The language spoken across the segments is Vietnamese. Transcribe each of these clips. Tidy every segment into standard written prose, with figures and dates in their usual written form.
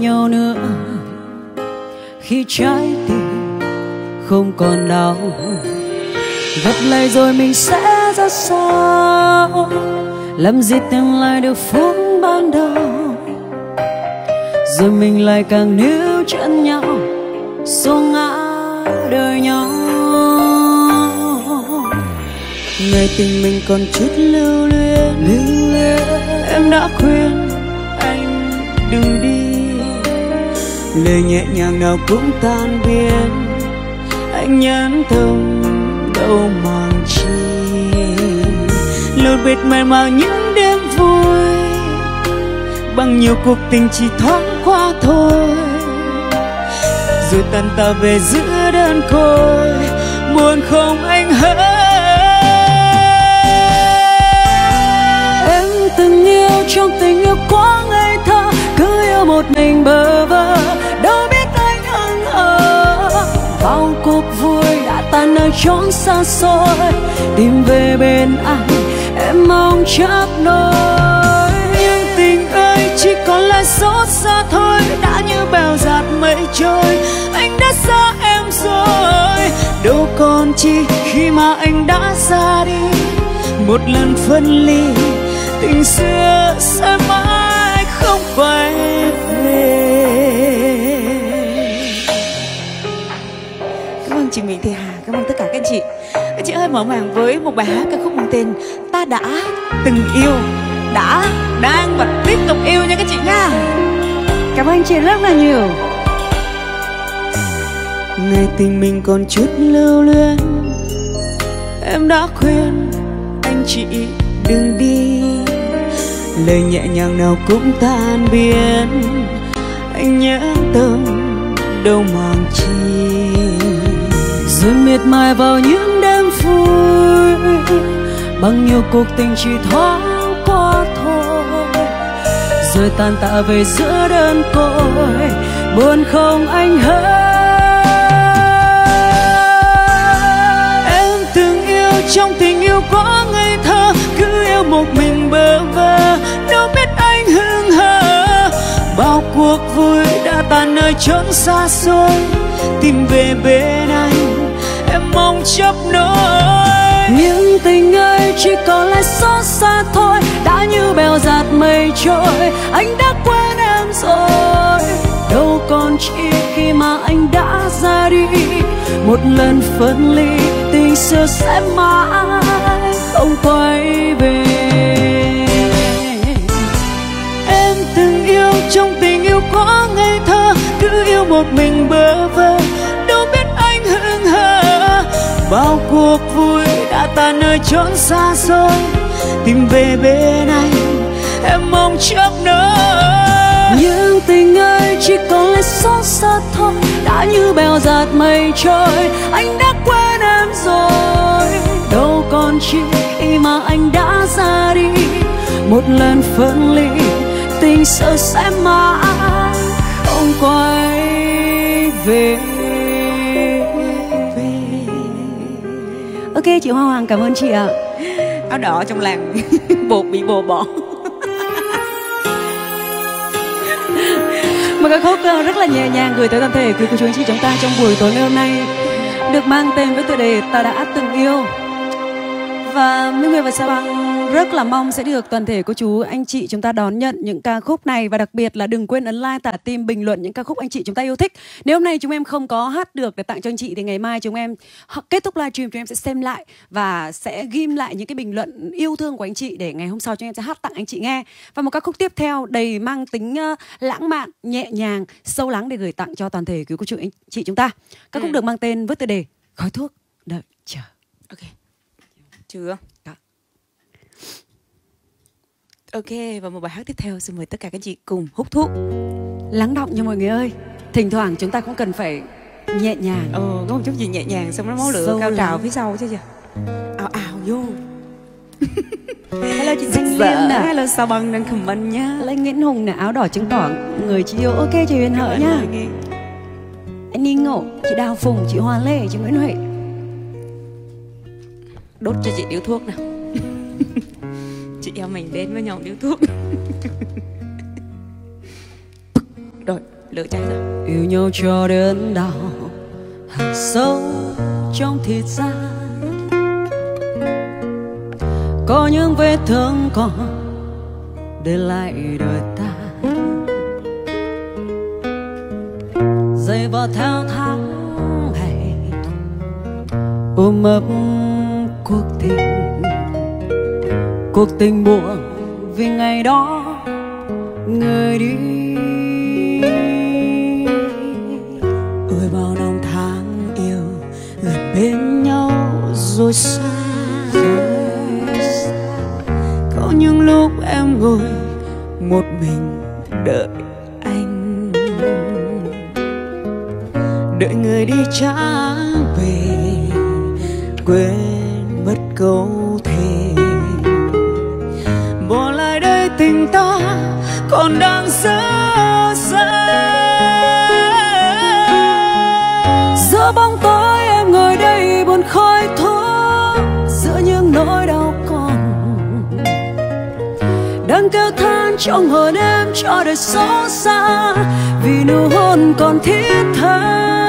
nhau nữa khi trái tim không còn đau. Gặp lại rồi mình sẽ ra sao, làm gì tìm lại được phút ban đầu, rồi mình lại càng níu chân nhau xuống ngã đời nhau. Ngày tình mình còn chút lưu luyến, em đã khuyên anh đừng đi, lời nhẹ nhàng nào cũng tan biến, anh nhẫn tâm đâu màng chi. Lột bệt mềm màng những đêm vui, bằng nhiều cuộc tình chỉ thoáng qua thôi, rồi tan ta về giữa đơn côi, buồn không anh hỡi. Em từng yêu trong tình yêu quá ngây thơ, cứ yêu một mình bơ vơ, đâu biết anh hững hờ. Bao cuộc vui đã tan nơi chốn xa xôi, tìm về bên anh em mong chấp nối. Nhưng tình ơi chỉ còn lại xót xa thôi, đã như bèo dạt mây trôi, anh đã xa em rồi. Đâu còn chi khi mà anh đã ra đi, một lần phân ly tình xưa sẽ mãi không quay về. Cảm ơn chị Nguyễn Thị Hà, cảm ơn tất cả các anh chị. Các chị ơi, mở màn với một bài hát ca khúc mang tên Ta Đã Từng Yêu, đã, đang và tiếp tục yêu nha các chị nha. Cảm ơn anh chị rất là nhiều. Ngày tình mình còn chút lưu luyến, em đã khuyên anh chị đừng đi, lời nhẹ nhàng nào cũng tan biến, anh nhẫn tâm đâu màng chi. Rồi miệt mài vào những đêm vui, bằng nhiều cuộc tình chỉ thoáng qua thôi, rồi tan tạ về giữa đơn côi, buồn không anh hỡi. Em từng yêu trong tình yêu quá ngây thơ, cứ yêu một mình bơ vơ, đâu biết anh hững hờ. Bao cuộc vui đã tan nơi chốn xa xôi, tìm về bên anh em mong chấp nối. Nhưng tình ơi chỉ còn lại xót xa thôi, đã như bèo dạt mây trôi, anh đã quên em rồi. Đâu còn chi khi mà anh đã ra đi, một lần phân ly tình xưa sẽ mãi không quay về. Em từng yêu trong tình yêu quá ngây thơ, cứ yêu một mình bơ vơ, đâu biết anh hững hờ. Bao cuộc vui đã tan nơi chốn xa xôi, tìm về bên anh em mong chấp nối. Nhưng tình ơi chỉ còn lại xót xa thôi, đã như bèo dạt mây trôi, anh đã quên em rồi. Đâu còn chi khi mà anh đã ra đi, một lần phân ly tình sợ sẽ mãi không quay về. Ok, chị Hoa Hoàng cảm ơn chị ạ. Áo đỏ trong làng bột bị bồ bỏ. Một ca khúc rất là nhẹ nhàng gửi tới toàn thể quý cô chú anh chị chúng ta trong buổi tối ngày hôm nay, được mang tên với tựa đề Ta Đã Từng Yêu. Và Minh Nguyệt và Sa Băng rất là mong sẽ được toàn thể cô chú anh chị chúng ta đón nhận những ca khúc này, và đặc biệt là đừng quên ấn like, tả tim, bình luận những ca khúc anh chị chúng ta yêu thích. Nếu hôm nay chúng em không có hát được để tặng cho anh chị thì ngày mai chúng em kết thúc livestream chúng em sẽ xem lại và sẽ ghim lại những cái bình luận yêu thương của anh chị để ngày hôm sau chúng em sẽ hát tặng anh chị nghe. Và một ca khúc tiếp theo đầy mang tính lãng mạn, nhẹ nhàng, sâu lắng để gửi tặng cho toàn thể quý cô chú anh chị chúng ta. Ca khúc được mang tên với tựa đề Khói Thuốc Đợi Chờ. Ok. Chưa? Đó. Ok, và một bài hát tiếp theo xin mời tất cả các chị cùng hút thuốc lắng động nha mọi người ơi. Thỉnh thoảng chúng ta cũng cần phải nhẹ nhàng. Có một chút gì nhẹ nhàng xong nó máu lửa cao trào phía sau chứ chưa? Ào ào vô. Hello chị Thanh Liên nè. Hello Sa Băng đang comment nhá. Hello anh Nguyễn Hùng nè, áo đỏ trứng đỏ người chị yêu. Ok chị Huyền Hợi nhá. Anh Ninh Ngộ, chị Đào Phùng, chị Hoa Lê, chị Nguyễn Huệ. Đốt cho chị điếu thuốc nào. Chị em mình đến với nhau điếu thuốc. Rồi Lựa chọn sao? Yêu nhau cho đến đau hằn sâu trong thịt da, có những vết thương còn để lại đời ta, dày vò theo tháng ngày ôm ấp cuộc tình buồn vì ngày đó người đi. Ôi bao năm tháng yêu gần bên nhau rồi xa, có những lúc em ngồi một mình đợi anh, đợi người đi trả về quên mất câu thề, bỏ lại đây tình ta còn đang dở dang. Giữa bóng tối em ngồi đây buồn khói thuốc, giữa những nỗi đau còn đang kêu than trong hồn em cho đời xót xa, vì nụ hôn còn thiết tha.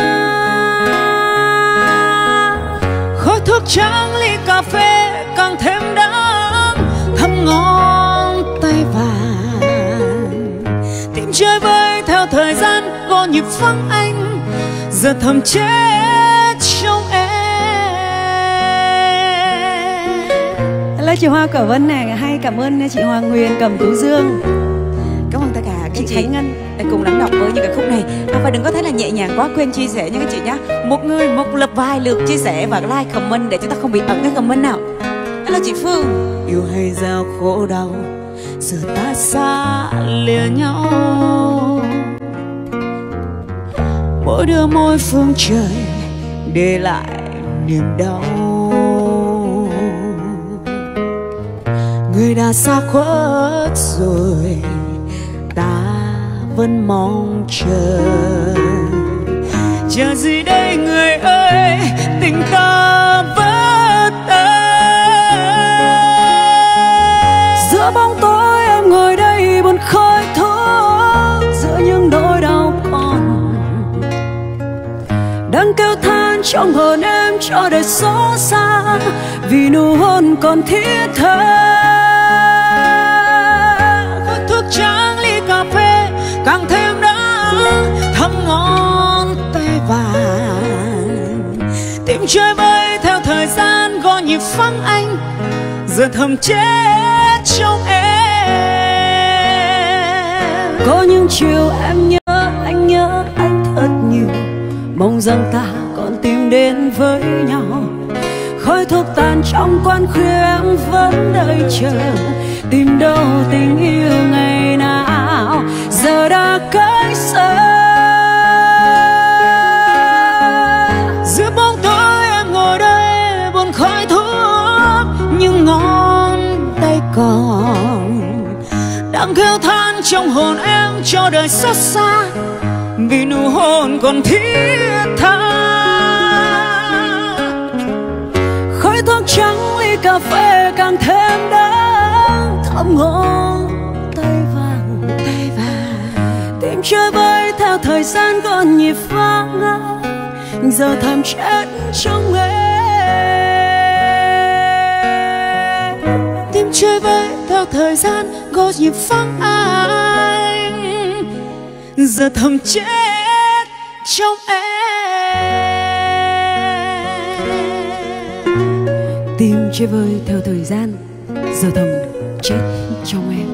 Khói thuốc trắng ly cà phê càng thêm đắng, thấm ngón tay vàng, tim chơi vơi theo thời gian có nhịp vắng anh, giờ thầm chết trong em. Hello chị Hoa Cẩm Vân này, hay cảm ơn chị Hoàng Nguyên, Cẩm Tú Dương. Cảm ơn tất cả các chị Khánh Ngân đã cùng lắng đọc với những cái khúc này. Và đừng có thấy là nhẹ nhàng quá, quên chia sẻ nha các chị nhé. Một người một lượt vài lượt chia sẻ và like comment để chúng ta không bị ẩn cái comment nào. Hello chị Phương. Yêu hay giao khổ đau, giờ ta xa lìa nhau, mỗi đứa mỗi phương trời để lại niềm đau. Người đã xa khuất rồi, ta vẫn mong chờ. Chờ gì đây người ơi, tình ta vỡ tan. Giữa bóng tối em ngồi đây buồn khói thuốc, giữa những nỗi đau còn đang kêu than trong hồn em cho đời xót xa, vì nụ hôn còn thiết tha. Khói thuốc trắng ly cà phê càng thêm đắng, thấm ngón tay vàng, tim chơi vơi theo thời gian có nhịp vắng anh, giờ thầm chết trong em. Có những chiều em nhớ anh thật nhiều, mong rằng ta còn tìm đến với nhau. Khói thuốc tàn trong quán khuya em vẫn đợi chờ, tìm đâu tình yêu ngày nào giờ đã cách xa. Giữa bóng tối em ngồi đây buồn khói thuốc, nhưng ngón tay còn đang kêu than trong hồn em cho đời xót xa, vì nụ hôn còn thiết tha. Khói thuốc trắng ly cà phê càng thêm đắng, thấm ngón tay vàng, tim chơi vơi theo thời gian còn nhịp vắng, giờ thầm chết trong em. Tim chơi vơi theo thời gian có nhịp vắng anh, giờ thầm chết trong em. Tim chơi vơi theo thời gian, giờ thầm chết trong em.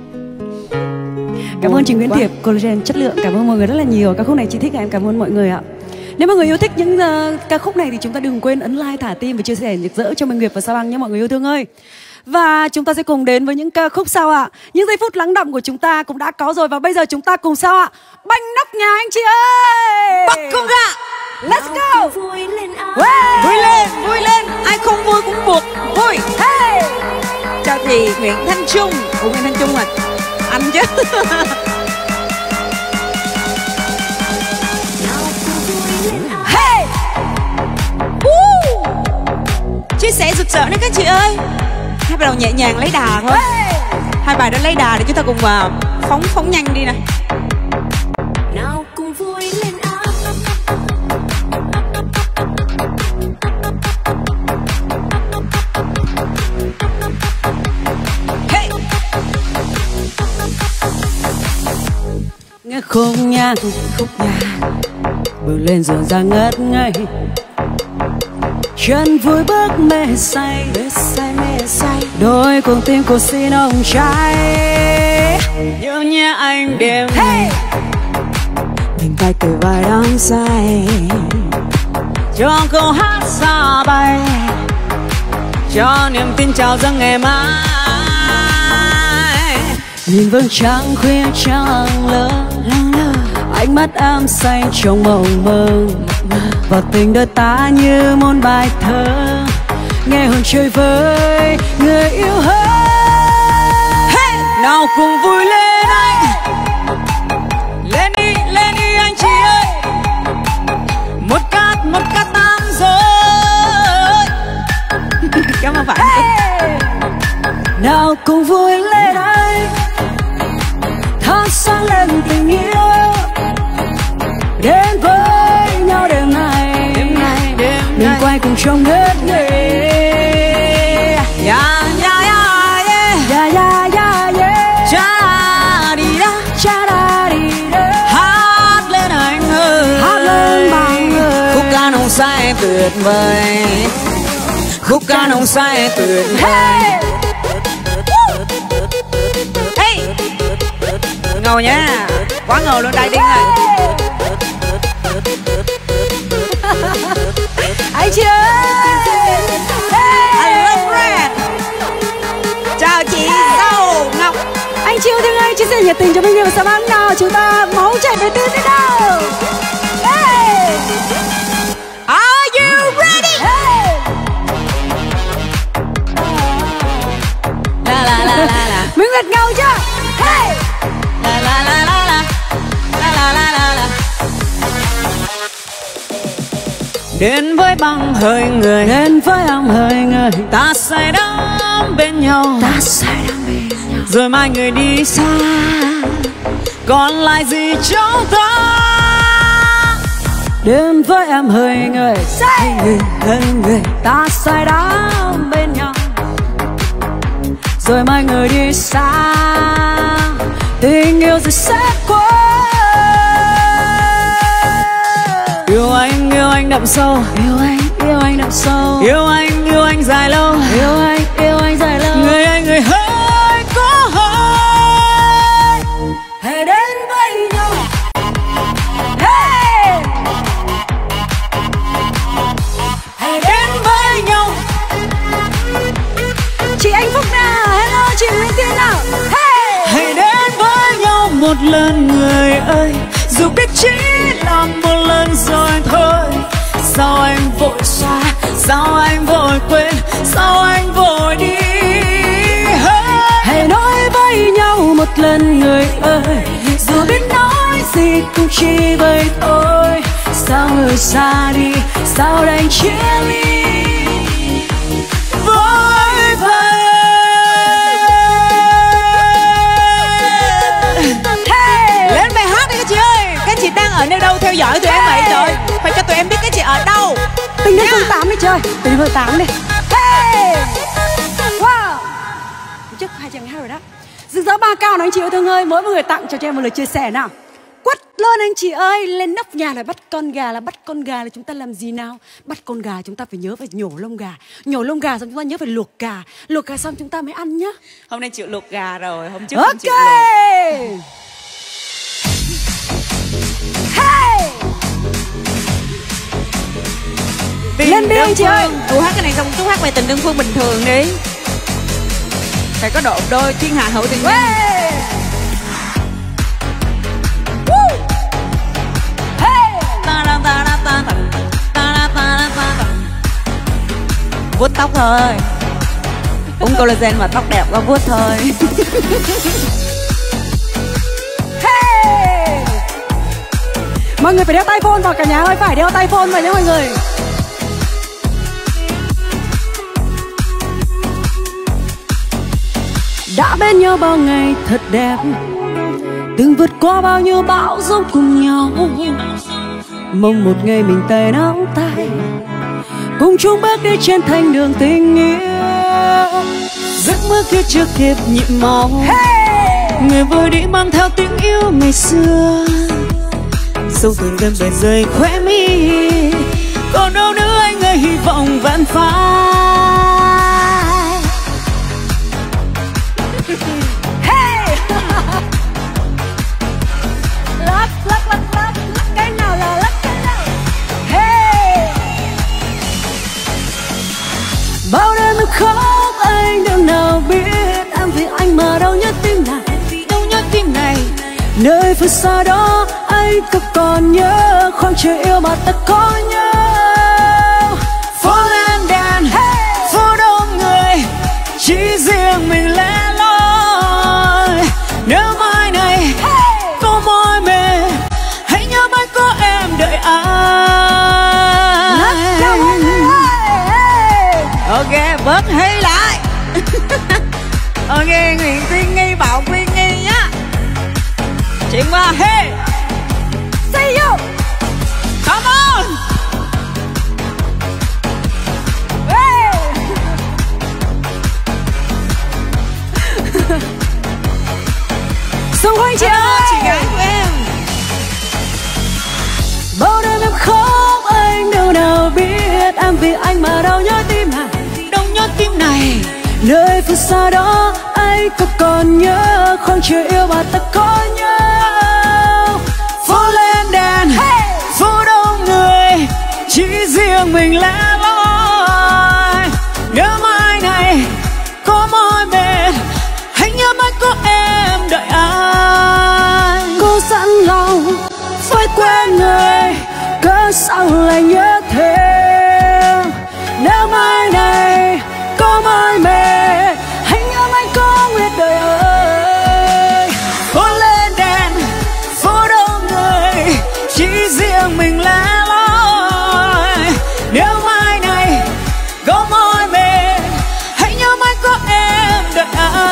Cảm ơn Trình Nguyễn Tiệp, collagen chất lượng. Cảm ơn mọi người rất là nhiều. Ca khúc này chị thích, em cảm ơn mọi người ạ. Nếu mọi người yêu thích những ca khúc này thì chúng ta đừng quên ấn like, thả tim và chia sẻ rực rỡ cho Minh Nguyệt và Sa Băng nhé mọi người yêu thương ơi. Và chúng ta sẽ cùng đến với những ca khúc sau ạ. Những giây phút lắng đọng của chúng ta cũng đã có rồi, và bây giờ chúng ta cùng sao ạ? Banh nóc nhà anh chị ơi. Bắt con ra. Let's go. Vui lên, ai không vui cũng buộc vui. Hey. Chào chị Nguyễn Thanh Trung. Nguyễn Thanh Trung à? Anh chứ. Hey. Chia sẻ rực rỡ đấy các chị ơi. Hai bài đầu nhẹ nhàng lấy đà thôi. Hey. Hai bài đó lấy đà để chúng ta cùng phóng nhanh đi này. nghe khúc nhạc bước lên rộn ràng ngất ngây, chân vui bước mê say, đôi cùng tim của xin ông trai nhớ nhé anh đêm mình tay từ vai đắm say cho câu hát xa bay, cho niềm tin chào dâng ngày mai. Nhìn vầng trăng khuya trăng lâng lơ, ánh mắt em say trong mộng mơ, và tình đôi ta như một bài thơ, nghe hồn chơi với người yêu hơn. Nào cùng vui lên anh, lên đi anh chị ơi, một cát tám rồi. Cảm ơn bạn. Nào cùng vui lên anh, thắp sáng lên tình yêu, đến với nhau đêm nay mình quay cùng trong ngất ngây. Yeah, yeah, yeah, yeah. Yeah, yeah, yeah, yeah. Cha đi đó, Cha da đi đó. hát lên anh ơi, Hát lên bạn ơi. khúc ca nồng say tuyệt vời, khúc ca nồng say tuyệt vời. Hey. Hey, ngầu nha, quá ngầu luôn, đại điên này. Anh chị ơi, I love red. Chào chị Dâu Ngọc. anh chị yêu thương ơi, chia sẻ nhiệt tình cho mình người và sao băng nào chúng ta máu chảy về tư thế nào. Hey. Are you ready? Hey. La la la la la. Minh Nguyệt ngầu chưa? Hey. La la la la la. La la la la la. Đến với băng hơi người, Đến với em hơi người, ta say đắm bên nhau, rồi mai người đi xa, còn lại gì trong ta. đến với em hơi người, hơi người, ta say đắm bên nhau, rồi mai người đi xa, tình yêu rồi sẽ qua. Yêu anh đậm sâu, Yêu anh đậm sâu, yêu anh dài lâu, yêu anh dài lâu. người hỡi có hơi, Hãy đến với nhau. Hey. hãy đến với nhau. Chị Anh Phúc nào, hello chị Nguyễn Tiên nào. Hey. Hãy đến với nhau một lần người ơi, dù biết chỉ là một lần rồi thôi. Sao anh vội xa, sao anh vội quên, sao anh vội đi. Hãy nói với nhau một lần người ơi, dù biết nói gì cũng chỉ vậy thôi. Sao người xa đi, sao đành chia ly Vội vàng. hey. Lên bài hát đi các chị ơi. Các chị đang ở nơi đâu theo dõi tụi em vậy rồi? Phải cho tụi em biết các chị ở đâu. Tính đến phương 8 đi chơi, tính đến phương 8 đi. Hey. Wow. Trước hai chàng hát rồi đó. Rực rỡ ba cao nào anh chị yêu thương ơi, mỗi một người tặng cho em một lời chia sẻ nào. Quất lên anh chị ơi, lên nóc nhà là bắt con gà, là chúng ta làm gì nào? Bắt con gà chúng ta phải nhớ phải nhổ lông gà xong chúng ta nhớ phải luộc gà xong chúng ta mới ăn nhá. Hôm nay chịu luộc gà rồi, hôm trước Ok. không chịu luộc. Hey. Lên đi anh chị ơi. Tú hát cái này xong Tú hát về tình đơn phương bình thường đi. Phải có độ đôi thiên hạ hữu tình nhân. Hey. Woo. Hey. Vuốt tóc thôi, uống collagen mà tóc đẹp qua vuốt thôi. Hey. Mọi người phải đeo tai phone vào cả nhà ơi, phải đeo tai phone vào nhé mọi người. Đã bên nhau bao ngày thật đẹp, từng vượt qua bao nhiêu bão giông cùng nhau. Mong một ngày mình tay nắm tay, cùng chung bước đi trên thành đường tình yêu. Giấc mơ kia chưa kịp nhịp máu, Hey. người vơi đi mang theo tiếng yêu ngày xưa. Sâu từng đêm về rơi khóe mi, còn đâu nữa anh ơi hy vọng vẫn phai. Hey! Lắc lắc lắc lắc lắc cái nào là lắc cái nào. Hey! Bao đêm em khóc anh đâu nào biết, em vì anh mà đau nhót tim này, Đau nhót tim này. nơi phương xa đó anh có còn nhớ khoảng trời yêu mà ta có nhau. Phố lên đèn, phố đông người, chỉ riêng mình lẻ loi. Nếu mai này có mỏi mệt, hãy nhớ mãi có em đợi anh. Ok, bớt hay lại. Ok, Nguyễn Tiên Nghi bảo Quyên Nghi nhá. Chuyện qua hey. See you. Come on. Hey. Xung quanh chị ơi, chị gái của em. bao đêm em khóc anh đâu nào biết, em vì anh mà đau nhót tim này, Đau nhót tim này. nơi phương xa đó anh có còn nhớ khoảng trời yêu mà ta có nhau. Phố lên đèn, phố đông người, chỉ riêng mình lẻ loi. Nếu mai này có mỏi mệt, hãy nhớ mãi có em đợi anh. Cô sẵn lòng phải quên người, cớ sao lại nhớ thêm. Nếu mai này có mỏi mệt, hãy nhớ anh có nguyện đời ơi. Phố lên đèn, phố đông người, chỉ riêng mình lẻ loi. Nếu mai này có mỏi mệt, hãy nhớ mãi có em đợi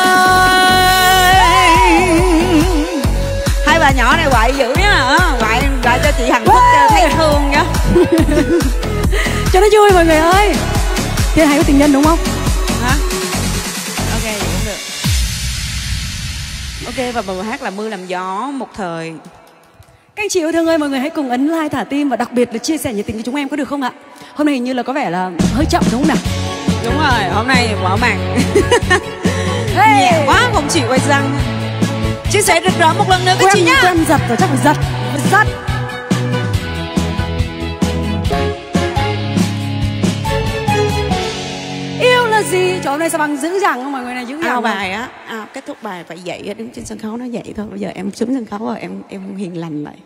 anh. Hai bà nhỏ này quậy dữ nhá, quậy cho chị Hạnh Phúc cho thấy thương nhá. Cho nó vui mọi người ơi. Thiên Hải có tình nhân đúng không? Hả? Ok, vậy cũng được. Ok, và bài hát là Mưa Làm Gió một thời. Các anh chị yêu thương ơi, mọi người hãy cùng ấn like, thả tim và đặc biệt là chia sẻ nhiệt tình với chúng em có được không ạ? Hôm nay hình như là có vẻ là hơi chậm đúng không nào? Đúng rồi, hôm nay mở màn Hey! nhẹ quá không chịu quay răng. Chia sẻ rực rỡ một lần nữa các chị nhá. Quen giật rồi chắc phải giật. Yêu là gì? Trời, hôm nay sao bằng dữ dằn không mọi người này, dữ dằn. Bài á, kết thúc bài phải dậy, đứng trên sân khấu nó vậy thôi. Bây giờ em xuống sân khấu rồi, em hiền lành lại.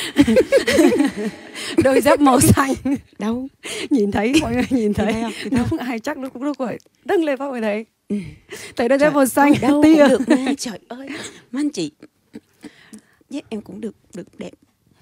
Đôi dép màu xanh. Đâu? Nhìn thấy, mọi người nhìn thấy. Đúng, ai chắc lúc rồi đâng lên mọi người thấy. Thấy đôi dép màu xanh. Đâu tia. cũng được mà. Trời ơi, mà anh chị dép em cũng được đẹp.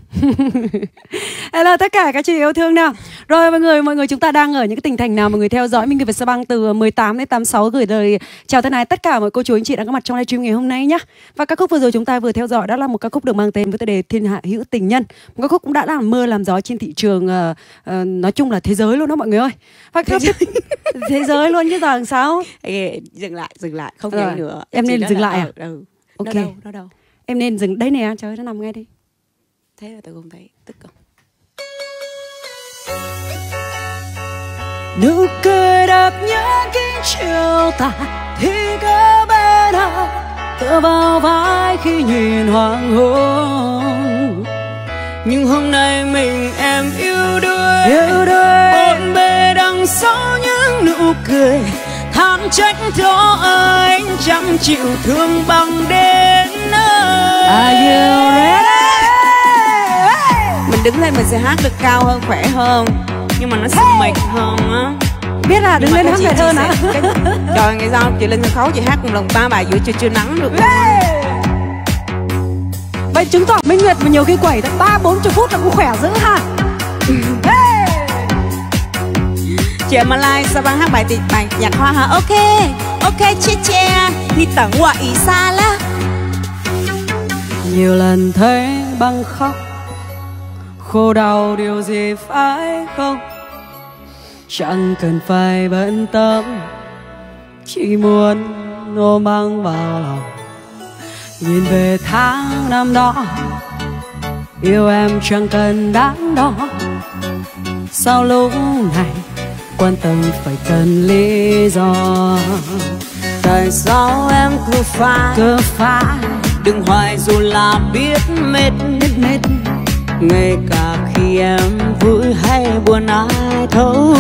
Hello tất cả các chị yêu thương nào. Rồi mọi người chúng ta đang ở những cái tỉnh thành nào mọi người theo dõi Minh Người và Sa Băng từ 18 đến 86 gửi lời chào thân ái tất cả mọi cô chú anh chị đang có mặt trong livestream ngày hôm nay nhé. Và ca khúc vừa rồi chúng ta vừa theo dõi đó là một ca khúc được mang tên với tiêu đề Thiên Hạ Hữu Tình Nhân. Một ca khúc cũng đã làm mưa làm gió trên thị trường nói chung là thế giới luôn đó mọi người ơi. Và thế giới luôn chứ giờ làm sao? Dừng lại, không nhảy nữa. Em nên dừng lại à? Ok. Nó đâu? Em nên dừng đây nè, trời ơi, nó nằm ngay đây. Thế là tôi không thấy, tức không? Nụ cười đạp nhớ kín chiều tà thì có bên nào tựa vào vai khi nhìn hoàng hôn. Nhưng hôm nay mình em yêu đuối, Bốn bề đằng sau những nụ cười than trách cho anh chẳng chịu thương bằng đến nơi. Are you ready? Mình đứng lên mình sẽ hát được cao hơn, khỏe hơn, nhưng mà nó sẽ mệt hơn á. Biết là đứng lên hát mệt hơn hả? Trời, ngày sau chị lên sân khấu chị hát cùng lòng 3 bài giữa trưa nắng được. Vậy chứng tỏ Minh Nguyệt mà nhiều khi quẩy tận 30-40 phút là cũng khỏe dữ ha. Chị ở Malai Sa Băng hát bài nhạc hoa hả? Ok chia che đi tặng quà ý xa lá. Nhiều lần thấy băng khóc, khổ đau điều gì phải không? Chẳng cần phải bận tâm, chỉ muốn ôm băng vào lòng. Nhìn về tháng năm đó, yêu em chẳng cần đáng đo. Sao lúc này quan tâm phải cần lý do? Tại sao em cứ phá đừng hoài dù là biết mệt ngay cả khi em vui hay buồn ai thấu.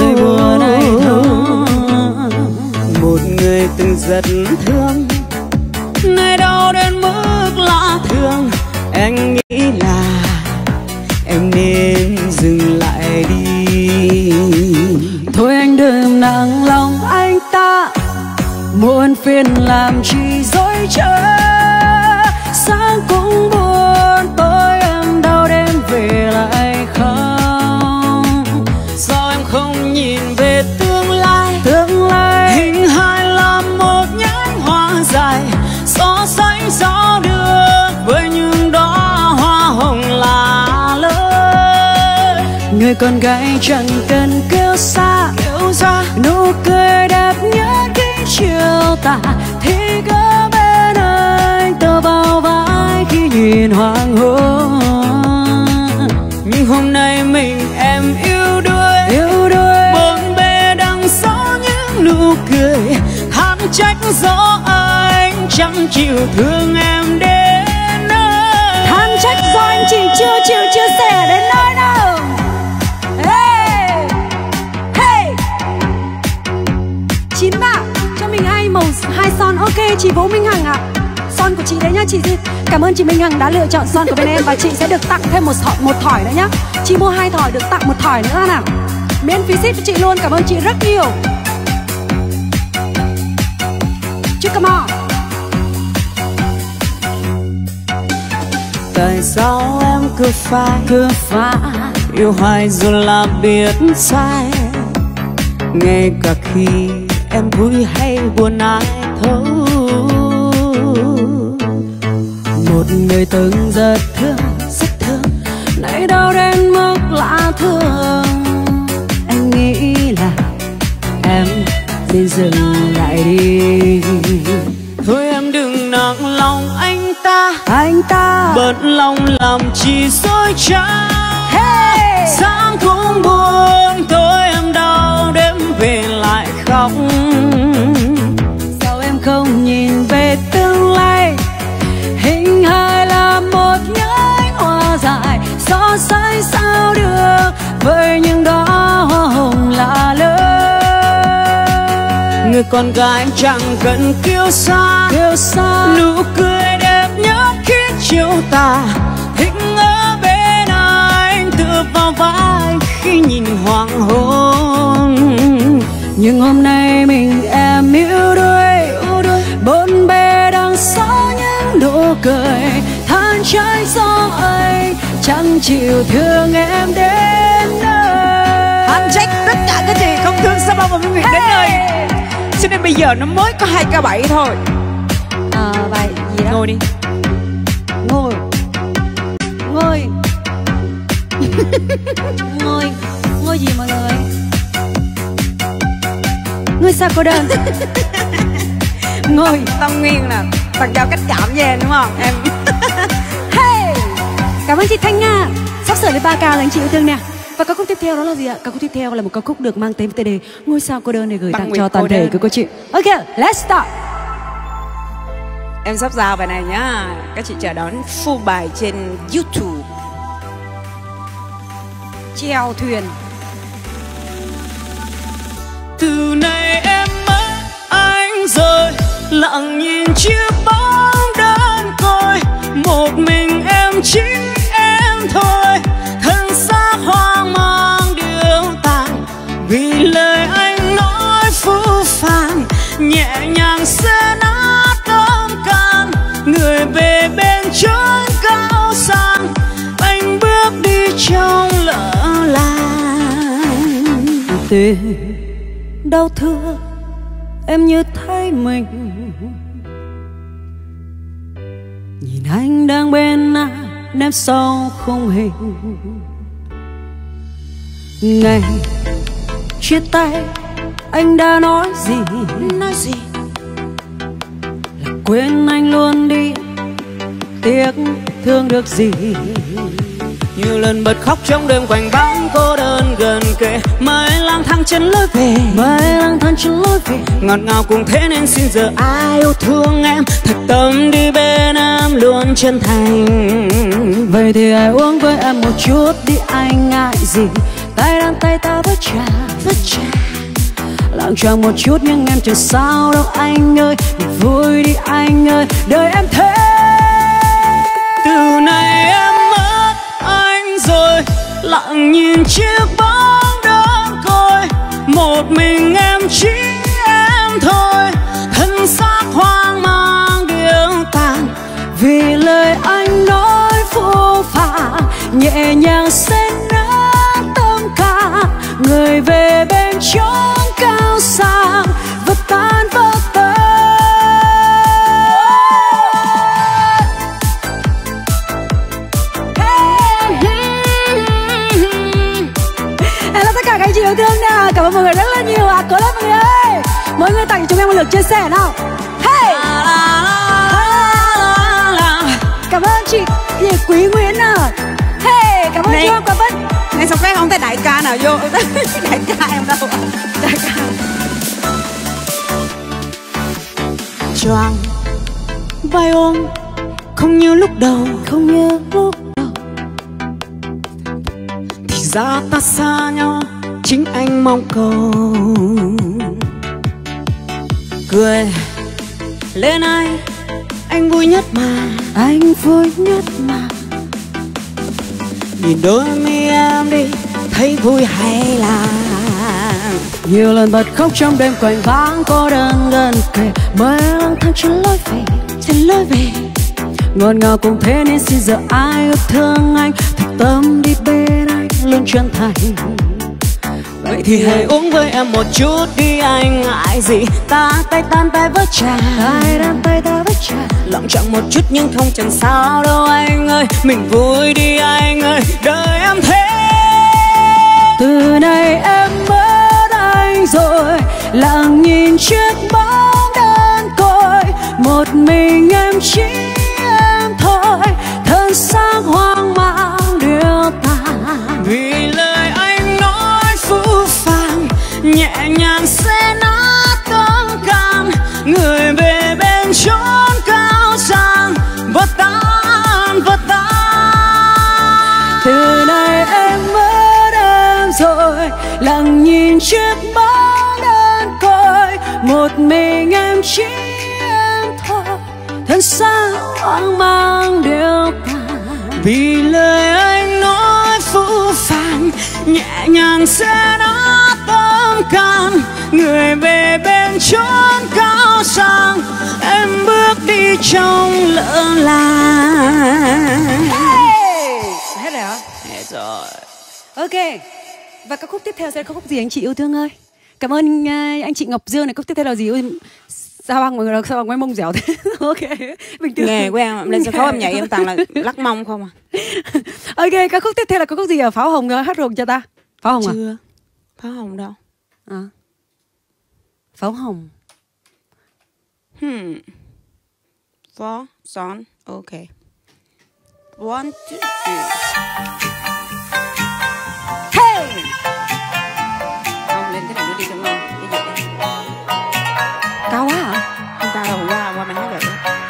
Một người từng rất thương, nay đau đến mức lạ thường. Anh nghĩ là em nên dừng lại đi. Thôi anh đừng nặng lòng anh ta, muộn phiền làm chi dối trá. Sáng cũng buồn, tối em đau đêm về lại không. Sao em không nhìn về tương lai? Hình hài là một nhánh hoa dài, gió xanh gió đưa với những đóa hoa hồng lạ lơi. Người con gái chẳng cần kêu xa, nụ cười đẹp nhất khi chiều tà thì có bên anh tựa vào vai khi nhìn hoàng hôn. Nhưng hôm nay mình em yêu đuối, bốn bề đằng sau những nụ cười. Than trách gió anh chẳng chịu thương em đến nơi. Than trách do anh chỉ chưa chịu chia sẻ đến nơi nào. Hey 93 cho mình hai son. Ok chị Vũ Minh Hằng ạ. Son của chị đấy nhá chị. Cảm ơn chị Minh Hằng đã lựa chọn son của bên em. Và chị sẽ được tặng thêm một thỏi nữa nhá. Chị mua 2 thỏi được tặng 1 thỏi nữa nào. Miễn phí ship cho chị luôn. Cảm ơn chị rất nhiều. Chứ come on. Tại sao em cứ phá yêu hoài dù là biết sai, ngay cả khi em vui hay buồn ai thấu. Một người từng rất thương, nay đau đến mức lạ thường. Anh nghĩ là em nên dừng lại đi. Thôi em đừng nặng lòng anh ta, bận lòng làm chi dối trá. Sáng cũng buồn, tối em đau đêm về lại khóc. Sao em không nhìn về tương lai? Hình hài là một nhánh hoa dài, gió say sao được với những đóa hoa hồng lạ lơi. Người con gái chẳng cần kiêu sa, nụ cười đẹp nhất khi chiều tà. Thích ở bên anh tựa vào vai khi nhìn hoàng hôn. Nhưng hôm nay mình em yếu đuối, bốn bề đằng sau những nụ cười. Than trách do anh chẳng chịu thương em đến nơi. Than trách tất cả các chị không thương Sa Pa và Minh Nguyệt đến nơi. Cho nên bây giờ nó mới có 2K7 thôi. Bài gì đó? Ngồi đi. Ngồi gì mọi người? Ngôi sao cô đơn. Ngồi Tâm Nguyên là bằng giao cách cảm với em đúng không em? Hey, cảm ơn chị Thanh Nga. Sắp sửa đến 3K là anh chị yêu thương nè. Và ca khúc tiếp theo đó là gì ạ? Ca khúc tiếp theo là một ca khúc được mang tên tựa đề Ngôi sao cô đơn để gửi tặng cho toàn thể của cô chị. Ok, let's start. Em sắp giao bài này nhá. Các chị chờ đón full bài trên YouTube. Chèo thuyền. Từ nay em mất anh rồi, lặng nhìn chiếc bóng đơn côi. Một mình em chính em thôi, thân xác hoang mang điêu tàn. Vì lời anh nói phũ phàng, nhẹ nhàng sẽ nát tâm can. Người về bên chốn cao sang, anh bước đi trong lỡ làng. Tình đau thương em như thấy mình, nhìn anh đang bên ai nép sau khung hình. Ngày chia tay anh đã nói gì? Là quên anh luôn đi, tiếc thương được gì. Nhiều lần bật khóc trong đêm quạnh vắng cô đơn gần kề, mới lang thang chân lối về, mới lang thang chân lối về. Ngọt ngào cùng thế nên xin giờ ai yêu thương em, thật tâm đi bên em luôn chân thành. Vậy thì hãy uống với em một chút đi anh ngại gì, tay đang tay ta với trà, lặng choạng một chút nhưng em chẳng sao đâu anh ơi, vui đi anh ơi, đời em thế. Từ nay em mất anh rồi, lặng nhìn chiếc bóng đơn côi, một mình em chỉ em thôi, thân xác hoang mang điêu tàn. Vì lời anh nói phũ phàng, nhẹ nhàng sẽ nát tâm can, người về bên chốn cao sang vỡ tan vỡ tan. Em là tất cả các anh chị yêu thương nè, cảm ơn mọi người rất là nhiều ạ. Cố lên mọi người ơi, mỗi người tặng cho chúng em một lượt chia sẻ nào. Hey! Cảm ơn chị Quý Nguyễn à. Hey, cảm ơn chị Hoàng Quả Vân. Này sao phép không thấy đại ca nào vô. Đại ca em đâu ạ? Đại ca Choàng vai ôm không như lúc đầu, không như lúc đầu. Thì ra ta xa nhau chính anh mong cầu. Cười lên anh vui nhất mà, anh vui nhất mà. Nhìn đôi mi em đi thấy vui hay là. Nhiều lần bật khóc trong đêm quạnh vắng cô đơn gần kề, mới lang thang chân lối về. Ngọt ngào cùng thế nên xin giờ ai yêu thương anh, thật tâm đi bên anh luôn chân thành. Vậy thì hãy uống với em một chút đi anh ngại gì, ta tay tan tay với trà, tay đang tay ta với trà, lặng choạng một chút nhưng không chẳng sao đâu anh ơi, mình vui đi anh ơi, đời em thế. Từ nay em mất anh rồi, lặng nhìn chiếc bóng đơn côi, một mình em chỉ em thôi, thân xác hoang mang điêu tàn. Vì lời anh nói phũ phàng, nhẹ nhàng sẽ nát tâm can, người về bên chốn cao sang vỡ tan. Từ nay em mất em rồi, lặng nhìn chiếc bóng đơn côi, một mình em chỉ em thôi, thân xác hoang mang điêu tàn. Vì lời anh nói phũ phàng, nhẹ nhàng sẽ nát tâm can, người về bên chốn cao sang, em bước đi trong lỡ làng. Hết rồi hả? Hết rồi. Ok. Và ca khúc tiếp theo sẽ là ca khúc gì anh chị yêu thương ơi? Cảm ơn anh chị Ngọc Dương này. Khúc tiếp theo là gì ơi? Sao bằng mọi người, sao bằng mấy mông dẻo thế? Ok, bình thường. Nghề của em lên sân khấu em nhảy em toàn là lắc mông không à. Ok, ca khúc tiếp theo là ca khúc gì à? Pháo Hồng hát rồi cho ta. Pháo Hồng à? Chưa. Pháo Hồng đâu? À. Pháo Hồng. Phó son. Ok. 1, 2, 3. Hey! Không lên cái này nó đi cho ngon. Cái gì đây? Cao quá hả? Không cao đâu, qua mày hát được.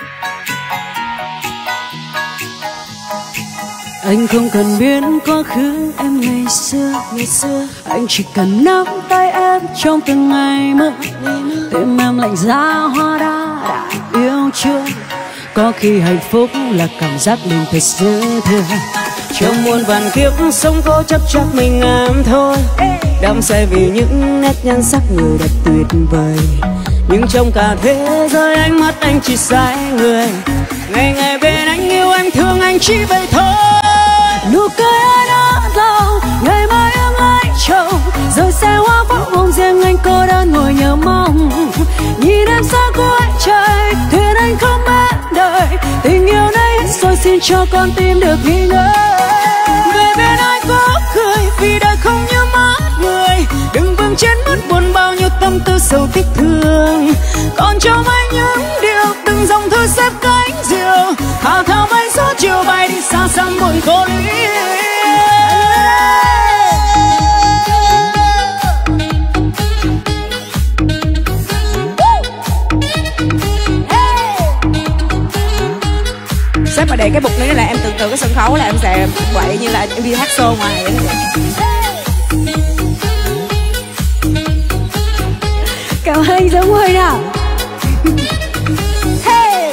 Anh không cần biết quá khứ em ngày xưa, anh chỉ cần nắm tay em trong từng ngày mưa. Tim em lạnh giá hoa đã yêu chưa? Có khi hạnh phúc là cảm giác mình thật dư thừa. Trong muôn vàn kiếp sống cố chấp mình em thôi, đắm say vì những nét nhan sắc người đẹp tuyệt vời. Nhưng trong cả thế giới ánh mắt anh chỉ sai người, ngày ngày bên anh yêu anh thương anh chỉ vậy thôi. Nụ cười ai đã lâu, ngày mai em lấy chồng, rồi xe hoa pháo hồng riêng anh cô đơn ngồi nhớ mong. Nhìn em xa cuối trời, thuyền anh không mãi đời, tình yêu này rồi xin cho con tim được nghỉ ngơi. Về bên ai có cười vì đời không như mắt người, đừng vương trên mất buồn bao nhiêu tâm tư sầu tiếc thương. Còn cho anh những điều từng dòng thư xếp cánh diều, thao thao bay buồn cô ly. Sếp mà để cái bục này là em tưởng tượng cái sân khấu là em sẽ quậy như là em đi hát show ngoài vậy đó. Cảm ơn anh Giống Huy nào. Hey!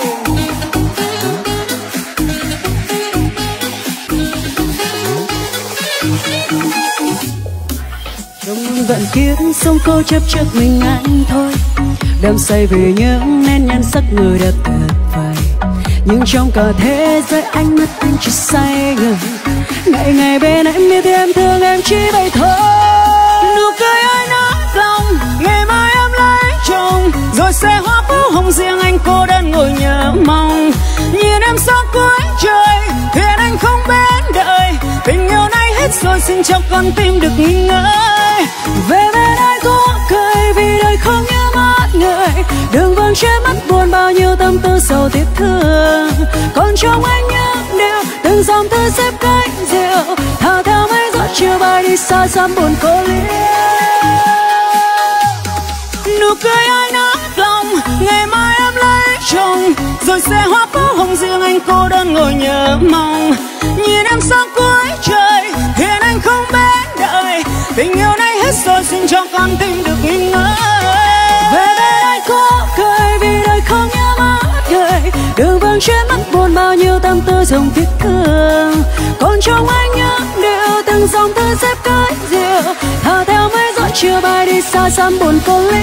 Trong vận kiếp sông cô chấp trước mình anh thôi, đắm say vì những nét nhan sắc người đẹp tuyệt vời. Nhưng trong cả thế giới ánh mắt anh chỉ say người, ngày ngày bên em biết em thương em chỉ vậy thôi. Nụ cười ai nát lòng, ngày mai em lấy chồng, rồi xe hoa phố hồng riêng anh cô đơn ngồi nhớ mong. Nhìn em sau cuối trời, thuyền anh không bên đợi, tình yêu này hết rồi xin cho con tim được nghỉ ngơi. Về bên anh có cười vì đời không nhớ mất người, đường vắng che mắt buồn bao nhiêu tâm tư sầu tiếc thương. Còn trong anh những điều từng dòng thư xếp cánh diệu, thao theo mấy giọt chiều bay đi xa xăm buồn cô ly. Nụ cười ai nát lòng, ngày mai em lấy chồng, rồi xe hoa phố hồng riêng anh cô đơn ngồi nhớ mong. Nhìn em sang cuối trời, thuyền anh không bên đợi, tình yêu này hết rồi xin cho con tim được nghỉ ngơi. Về bên anh có cười vì đời không nhớ mất người, đường vắng che mắt buồn bao nhiêu tâm tư dòng tiếc thương. Còn trong anh những điều từng dòng thư xếp cánh diệu, thao theo mấy giọt chiều bay đi xa xăm buồn cô ly.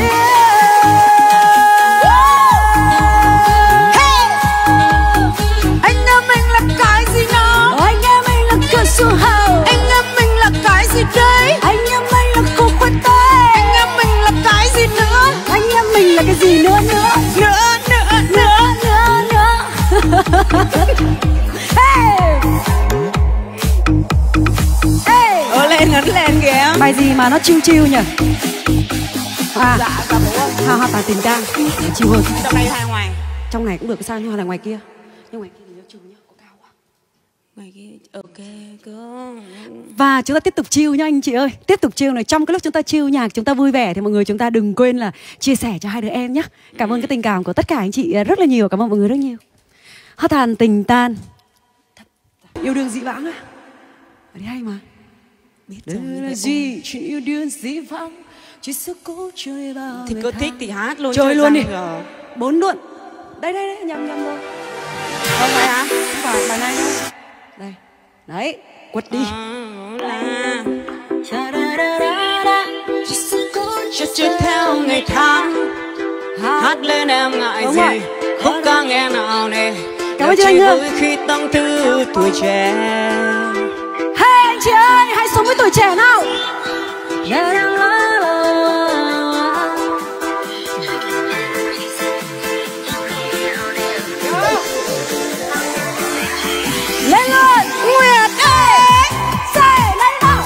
Anh em mình là cái gì nào? Anh em mình là cơn su hào. Anh em mình là cái gì đấy? Anh em mình là củ khoai tây. Anh em mình là cái gì nữa? Anh em mình là cái gì nữa nữa? Nữa. Hey! Hey! Lên ngấn lên kìa. Bài gì mà nó chill chill nhỉ? À, Dạ bố ơi. Hoa Tàn Tình Tang chill hơn. Trong này hay ngoài? Trong này cũng được sao nhưng mà là ngoài kia. Nhưng ngoài kia thì nó chill nhá, có cao quá. Ngoài kia ok cơ. Và chúng ta tiếp tục chill nhá anh chị ơi. Tiếp tục chill này, trong cái lúc chúng ta chill nhạc chúng ta vui vẻ thì mọi người chúng ta đừng quên là chia sẻ cho hai đứa em nhé. Cảm ơn cái tình cảm của tất cả anh chị rất là nhiều. Cảm ơn mọi người rất nhiều. Hoa Tàn Tình Tan. Yêu đương dĩ vãng á. Ở đây hay mà. Biết Đây rồi, là gì? Chuyện yêu đương dĩ vãng. Chỉ sức cố chơi bao thì người cô ta. thích thì hát luôn. Chơi luôn đi. Rồi. 4 luôn. Đây, nhầm rồi. Không phải hả? Không phải bài này đâu. Đây. Đấy, quật đi. Chỉ sức cố chơi theo ngày tháng, hát lên em ngại Đúng gì rồi. khúc ca nghe nào nè. Cảm ơn chị Anh Hương. Khi tâm tư tuổi trẻ. Hey anh chị ơi, hãy sống với tuổi trẻ nào. Lên luôn, Nguyệt ơi, say lên nào.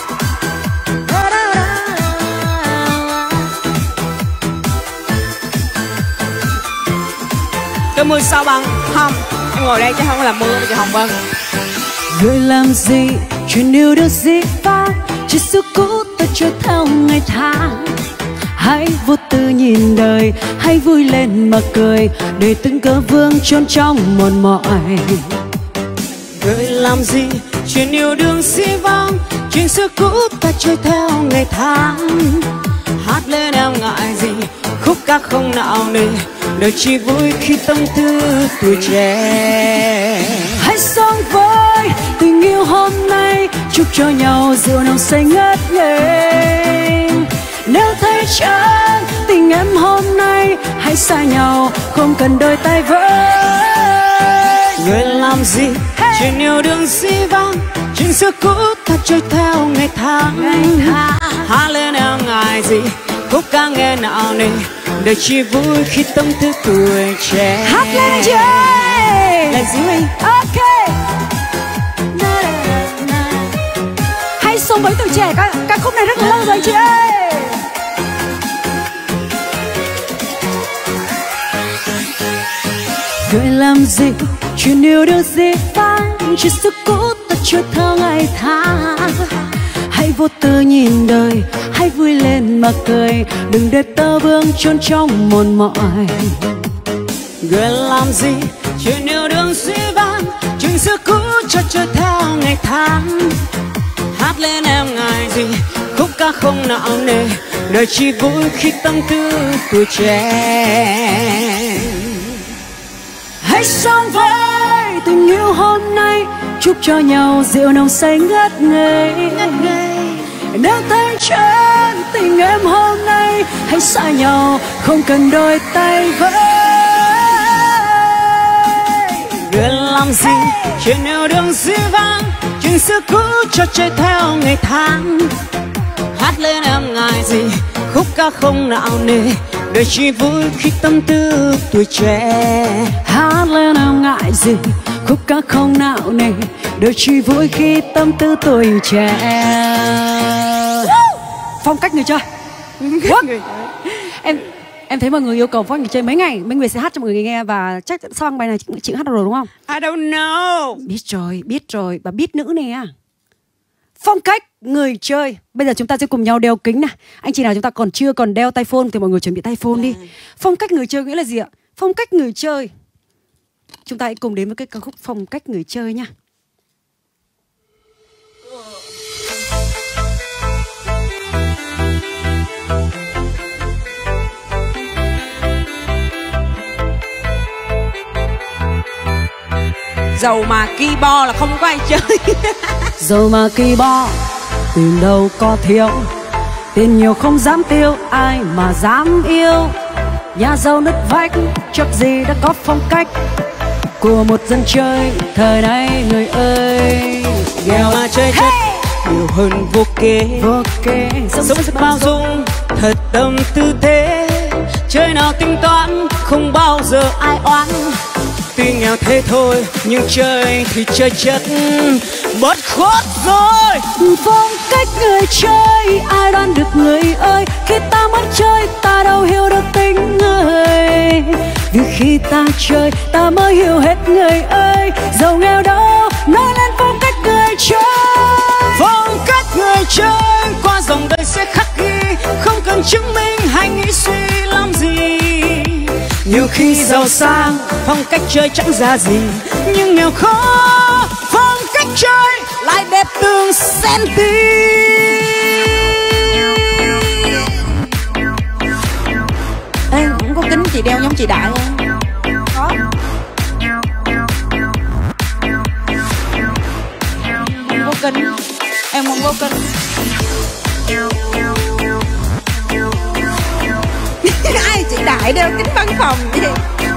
Cơn mưa sao băng không? Em ngồi đây chứ không là mưa chị Hồng Vân. Người làm gì, chuyện yêu được gì vang, chỉ sự cũ ta trôi theo ngày tháng. Hãy vô tư nhìn đời, hãy vui lên mà cười, để từng cớ vương trốn trong mòn mỏi. Người làm gì, chuyện yêu đương dĩ vãng, chuyện xưa cũ ta trôi theo ngày tháng. Hát lên em ngại gì, khúc ca không nào nề, đời chỉ vui khi tâm tư tuổi trẻ. Hãy sống với tình yêu hôm nay, chúc cho nhau rượu nồng say ngất ngây. Nếu thấy chán tình em hôm nay, hãy xa nhau không cần đôi tay vỡ. Người làm gì, chuyện yêu đương dĩ vãng, chuyện xưa cũ ta trôi theo ngày tháng. Hát lên em ngại gì, khúc ca nghe nào nề, đời chỉ vui khi tâm tư tuổi trẻ. Hát lên anh chị ơi. Là gì mình? Ok. Hãy sống với tuổi trẻ, ca khúc này rất là lâu rồi anh chị ơi. Người làm gì, chuyện yêu đương dĩ vãng, chỉ sức cũ ta trôi theo ngày tháng. Hãy vô tư nhìn đời, hãy vui lên mà cười, đừng để tơ vương chôn trong mòn mỏi. Người làm gì chuyện yêu đương suy vang, chuyện xưa cũ cho trôi theo ngày tháng. Hát lên em ngại gì, khúc ca không nạo nề, đời chỉ vui khi tâm tư tuổi trẻ. Hãy sống với tình yêu hôm nay, chúc cho nhau rượu nồng say ngất ngây. Nếu thấy chân tình em hôm nay, hãy xa nhau không cần đôi tay với. Người làm gì chuyện yêu đương dĩ vãng, chuyện xưa cũ cho trôi theo ngày tháng. Hát lên em ngại gì, khúc ca không nạo nề, đời chỉ vui khi tâm tư tuổi trẻ. Hát lên em ngại gì, khúc ca không nạo nề, đời chỉ vui khi tâm tư tuổi trẻ. Phong cách người chơi. Em thấy mọi người yêu cầu phong cách người chơi mấy ngày, mấy người sẽ hát cho mọi người nghe, và chắc xong bài này chị hát được rồi đúng không? I don't know. Biết rồi, và biết nữ nè. Phong cách người chơi. Bây giờ chúng ta sẽ cùng nhau đeo kính này. Anh chị nào chúng ta chưa đeo tai phone thì mọi người chuẩn bị tai phone đi. Phong cách người chơi nghĩa là gì ạ? Phong cách người chơi. Chúng ta hãy cùng đến với cái ca khúc Phong cách người chơi nha. Dầu mà keyboard là không có ai chơi. Dầu mà keyboard tiền đâu có thiếu, tiền nhiều không dám tiêu, ai mà dám yêu. Nhà giàu nứt vách chắc gì đã có phong cách của một dân chơi thời nay người ơi. Nghèo mà chơi chất nhiều hơn vô kế, sống rất bao dung thật tâm tư thế. Chơi nào tính toán không bao giờ ai oán, tuy nghèo thế thôi nhưng chơi thì chơi chất bất khuất rồi. Phong cách người chơi ai đoán được người ơi, khi ta mất chơi ta đâu hiểu được tình người. Vì khi ta chơi ta mới hiểu hết người ơi, giàu nghèo đâu nói lên phong cách người chơi. Phong cách người chơi qua dòng đời sẽ khắc ghi, không cần chứng minh hay nghĩ suy làm gì. Nhiều khi giàu sang phong cách chơi chẳng ra gì, nhưng nghèo khó phong cách chơi lại đẹp từng centi. Ê, không có kính chị đeo giống chị Đại không? Có. Không có kính. Em không có kính. Ai chị Đại đeo kính văn phòng vậy?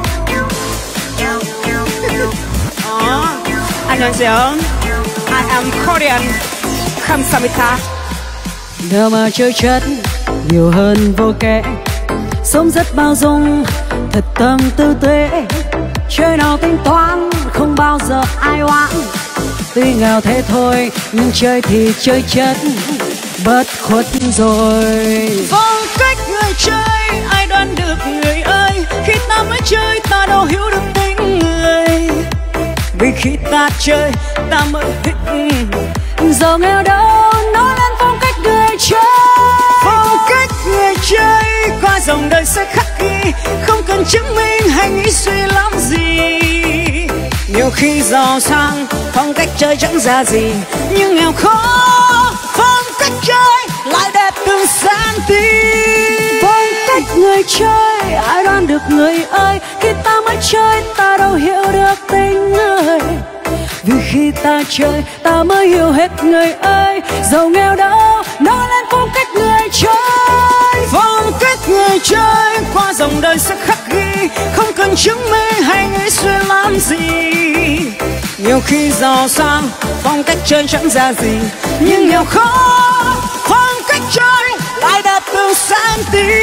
안녕하세요. I am Korean. 감사합니다. Nếu mà chơi chất nhiều hơn vô kể, sống rất bao dung thật tâm tư tuệ. Chơi nào tính toán không bao giờ ai oán, tuy nghèo thế thôi nhưng chơi thì chơi chất bất khuất rồi. Phong cách người chơi ai đoán được người ơi, khi ta mới chơi ta đâu hiểu được tính người. Vì khi ta chơi ta mới thích Giàu nghèo đâu nói lên phong cách người chơi. Phong cách người chơi qua dòng đời sẽ khắc ghi, không cần chứng minh hay nghĩ suy làm gì. Nhiều khi giàu sang phong cách chơi chẳng ra gì, nhưng nghèo khó phong cách chơi lại đẹp từng centi. Phong cách người chơi ai đoán được người ơi, khi ta mới chơi ta đâu hiểu được tình người. Vì khi ta chơi ta mới hiểu hết người ơi, giàu nghèo đâu nói lên phong cách người chơi. Phong cách người chơi qua dòng đời sẽ khắc ghi, không cần chứng minh hay nghĩ suy làm gì. Nhiều khi giàu sang phong cách chơi chẳng ra gì, nhưng nghèo khó phong cách chơi lại đẹp từng centi.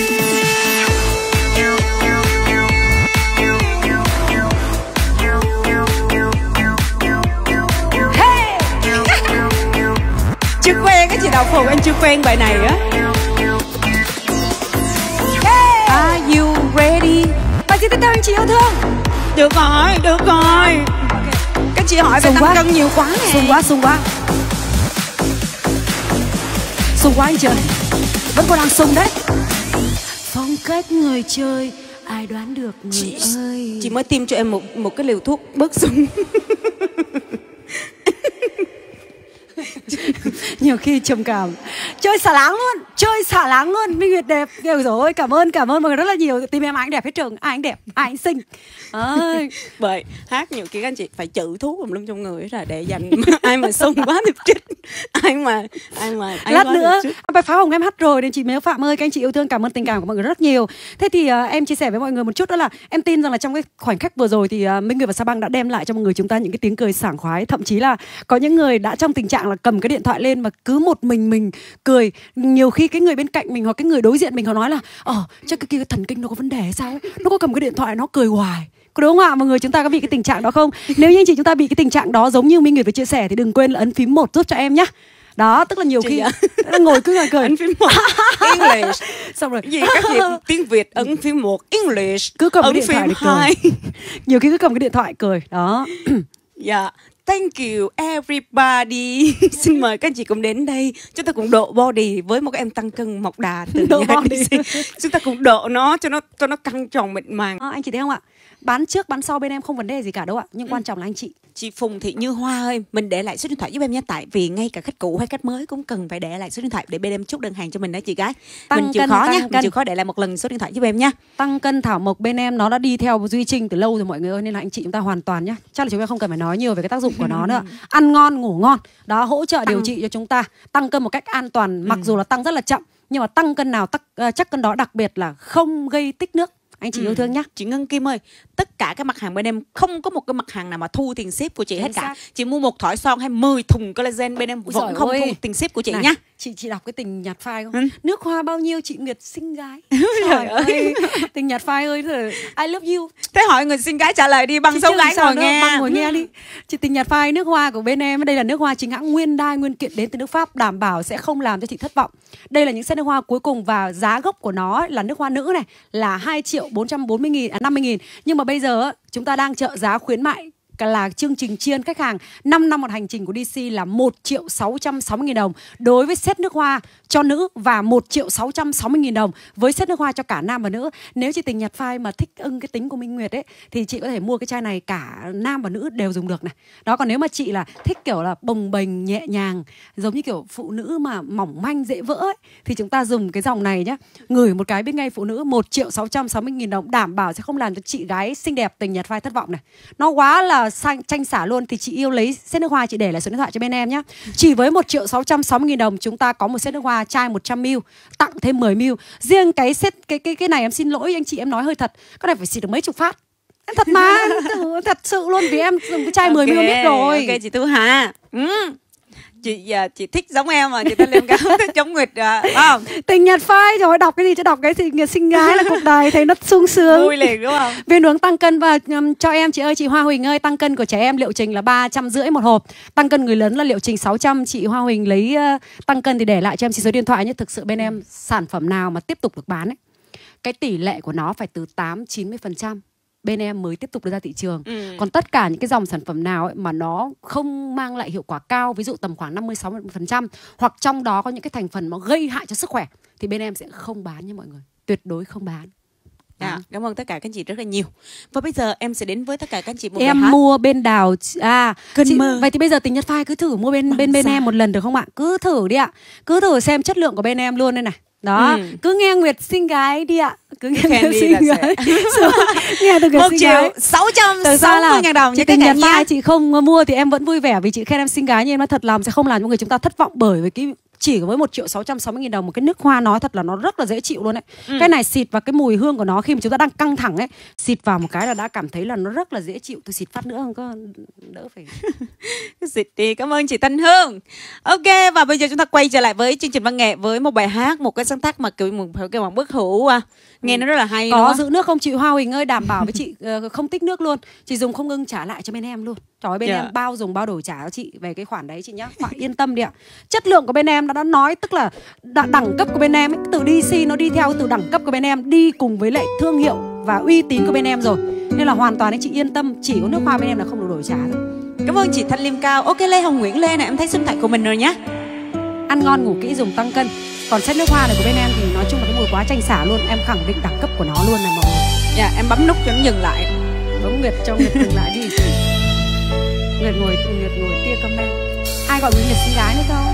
Chưa quen cái chị Đào Phụng, em chưa quen bài này á. Are you ready? Bài gì tiếp theo anh chị yêu thương? Được rồi, được rồi. Các chị hỏi về tăng cân nhiều quá nè. Sung quá, sung quá. Sung quá anh trời. Vẫn còn đang sung đấy. Phong cách người chơi, ai đoán được người ơi. Chị mới tiêm cho em một cái liều thuốc bớt sung. Nhiều khi trầm cảm. Chơi xả láng luôn, chơi xả láng luôn. Minh Nguyệt đẹp. Rồi, cảm ơn mọi người rất là nhiều. Tìm em ai cũng đẹp hết trường, ai cũng đẹp, ai cũng xinh. Bởi hát nhiều khi các anh chị phải chữ thuốc tùm lum trong người là để dành ai mà sung quá thì trích, ai mà lát nữa bài pháo hồng em hát rồi nên chị Mếu Phạm ơi, các anh chị yêu thương, cảm ơn tình cảm của mọi người rất nhiều. Thế thì em chia sẻ với mọi người một chút đó là em tin rằng là trong cái khoảnh khắc vừa rồi thì Minh Nguyệt và Sa Băng đã đem lại cho mọi người chúng ta những cái tiếng cười sảng khoái, thậm chí là có những người đã trong tình trạng là cầm cái điện thoại lên mà cứ một mình cười. Nhiều khi cái người bên cạnh mình hoặc cái người đối diện mình họ nói là chắc cái kia cái thần kinh nó có vấn đề hay sao ấy, nó có cầm cái điện thoại nó cười hoài. Có đúng không ạ? Mọi người chúng ta có bị cái tình trạng đó không? Nếu như anh chị chúng ta bị cái tình trạng đó giống như Minh Nguyệt vừa chia sẻ thì đừng quên là ấn phím 1 giúp cho em nhá. Đó, tức là nhiều khi ngồi cứ cười. Ấn phím 1 English. Xong rồi. Gì các việc tiếng Việt ấn phím 1 English. Cứ cầm cái điện thoại để cười. Nhiều khi cứ cầm cái điện thoại cười. Đó. Dạ. Thank you everybody. Xin mời các anh chị cùng đến đây. Chúng ta cùng độ body với một em tăng cân mọc đà từ nhà DC. Chúng ta cùng độ nó cho nó căng tròn mịn màng. Anh chị thấy không ạ? Bán trước bán sau bên em không vấn đề gì cả đâu ạ. Nhưng quan trọng là anh chị Phùng Thị Như Hoa ơi, mình để lại số điện thoại giúp em nhé. Tại vì ngay cả khách cũ hay khách mới cũng cần phải để lại số điện thoại để bên em chốt đơn hàng cho mình đó chị gái. Mình chịu khó nhé, mình chịu khó để lại một lần số điện thoại giúp em nhé. Tăng cân thảo mộc bên em nó đã đi theo Duy Trinh từ lâu rồi mọi người ơi, nên là anh chị chúng ta hoàn toàn nhé. Chắc là chúng ta không cần phải nói nhiều về cái tác dụng của nó nữa. Ăn ngon, ngủ ngon. Đó, hỗ trợ điều trị cho chúng ta tăng cân một cách an toàn, mặc dù là tăng rất là chậm nhưng mà tăng cân nào chắc cân đó, đặc biệt là không gây tích nước. Anh chị yêu thương nhá. Chị Ngân Kim ơi, tất cả các mặt hàng bên em không có một cái mặt hàng nào mà thu tiền ship của chị hết cả. Chị mua một thỏi son hay 10 thùng collagen bên em vẫn không thu tiền ship của chị nhá. Chị đọc cái tình nhạt phai không? Nước hoa bao nhiêu chị Nguyệt xinh gái. Trời ơi. Tình nhạt phai ơi, I love you. Thế hỏi người xinh gái trả lời đi bằng số gái ngồi nghe. Bằng ngồi nghe đi. Chị tình nhạt phai, nước hoa của bên em đây là nước hoa chính hãng nguyên đai nguyên kiện đến từ nước Pháp, đảm bảo sẽ không làm cho chị thất vọng. Đây là những set nước hoa cuối cùng và giá gốc của nó là nước hoa nữ này là 2.440.000 nhưng mà bây giờ chúng ta đang trợ giá khuyến mại là chương trình tri ân khách hàng 5 năm một hành trình của DC là 1.660.000 đồng đối với set nước hoa cho nữ và 1.660.000 đồng với set nước hoa cho cả nam và nữ. Nếu chị tình nhạt phai mà thích cái tính của Minh Nguyệt ấy thì chị có thể mua cái chai này, cả nam và nữ đều dùng được này. Đó, còn nếu mà chị là thích kiểu là bồng bềnh nhẹ nhàng giống như kiểu phụ nữ mà mỏng manh dễ vỡ ấy, thì chúng ta dùng cái dòng này nhá. Ngửi một cái biết ngay phụ nữ, 1.660.000 đồng đảm bảo sẽ không làm cho chị gái xinh đẹp tình nhạt phai thất vọng này. Nó quá là tranh xả luôn. Thì chị yêu lấy set nước hoa, chị để lại số điện thoại cho bên em nhé. Chỉ với 1.660.000 đồng chúng ta có một set nước hoa chai 100ml tặng thêm 10ml. Riêng cái set cái này em xin lỗi anh chị, em nói hơi thật, cái này phải xịt được mấy chục phát. Em thật mà, thật sự luôn, vì em dùng cái chai 10ml biết rồi. Ok chị Thu Hà. Chị thích giống em mà, chị tên Liêm Cáo thích giống Nguyệt không? Tình nhạt phai rồi, đọc cái gì cho đọc cái gì, Nguyệt xinh gái là cuộc đời thấy nó sung sướng. Vui liền đúng không? Viên uống tăng cân và cho em chị ơi, chị Hoa Huỳnh ơi, tăng cân của trẻ em liệu trình là 350 một hộp, tăng cân người lớn là liệu trình 600. Chị Hoa Huỳnh lấy tăng cân thì để lại cho em số điện thoại nhé. Thực sự bên em sản phẩm nào mà tiếp tục được bán ấy, cái tỷ lệ của nó phải từ 8-90% bên em mới tiếp tục đưa ra thị trường. Còn tất cả những cái dòng sản phẩm nào ấy mà nó không mang lại hiệu quả cao, ví dụ tầm khoảng 50-60% hoặc trong đó có những cái thành phần nó gây hại cho sức khỏe thì bên em sẽ không bán nha mọi người. Tuyệt đối không bán. Cảm ơn tất cả các anh chị rất là nhiều. Và bây giờ em sẽ đến với tất cả các anh chị một em bài hát. mua bên Đào Cơn mơ. Vậy thì bây giờ tình nhật phai cứ thử mua bên em một lần được không ạ? Cứ thử đi ạ. Cứ thử xem chất lượng của bên em luôn đây này. Đó, cứ nghe Nguyệt xinh gái đi ạ. Cứ nghe Nguyệt xinh gái. Nghe từ Nguyệt xinh gái. 1.660.000 đồng. Chị tình nhật phai chị không mua thì em vẫn vui vẻ vì chị khen em xinh gái, nhưng em nói thật lòng sẽ không làm cho người chúng ta thất vọng, bởi vì cái chỉ với 1.660.000 đồng một cái nước hoa nói thật là nó rất là dễ chịu luôn đấy. Cái này xịt vào cái mùi hương của nó khi mà chúng ta đang căng thẳng ấy, xịt vào một cái là đã cảm thấy là nó rất là dễ chịu. Tôi xịt phát nữa không có đỡ phải xịt đi. Cảm ơn chị Thanh Hương. Ok, và bây giờ chúng ta quay trở lại với chương trình văn nghệ với một bài hát, một cái sáng tác mà kiểu một bức hữu nghe nó rất là hay. Có giữ nước không chị Hoa Huỳnh ơi? Đảm bảo với chị không tích nước luôn. Chị dùng không ngưng trả lại cho bên em luôn. Trời ơi, bên em bao dùng bao đổi trả cho chị về cái khoản đấy chị nhá. Bạn yên tâm đi ạ. Chất lượng của bên em nó đã nói, tức là đẳng cấp của bên em ấy, từ DC nó đi theo từ đẳng cấp của bên em, đi cùng với lại thương hiệu và uy tín của bên em rồi. Nên là hoàn toàn anh chị yên tâm, chỉ có nước hoa bên em là không được đổi trả thôi. Cảm ơn chị Thanh Liêm Cao. Ok, Lê Hồng Nguyễn Lê này, em thấy số điện thoại của mình rồi nhá. Ăn ngon ngủ kỹ dùng tăng cân. Còn set nước hoa này của bên em thì nói chung là cái mùi quá chanh xả luôn. Em khẳng định đẳng cấp của nó luôn này mọi người. Dạ, em bấm nút cho nó dừng lại. Bấm Nguyệt cho Nguyệt dừng lại đi. Nguyệt ngồi tia comment. Ai gọi Nguyệt xinh gái nữa không?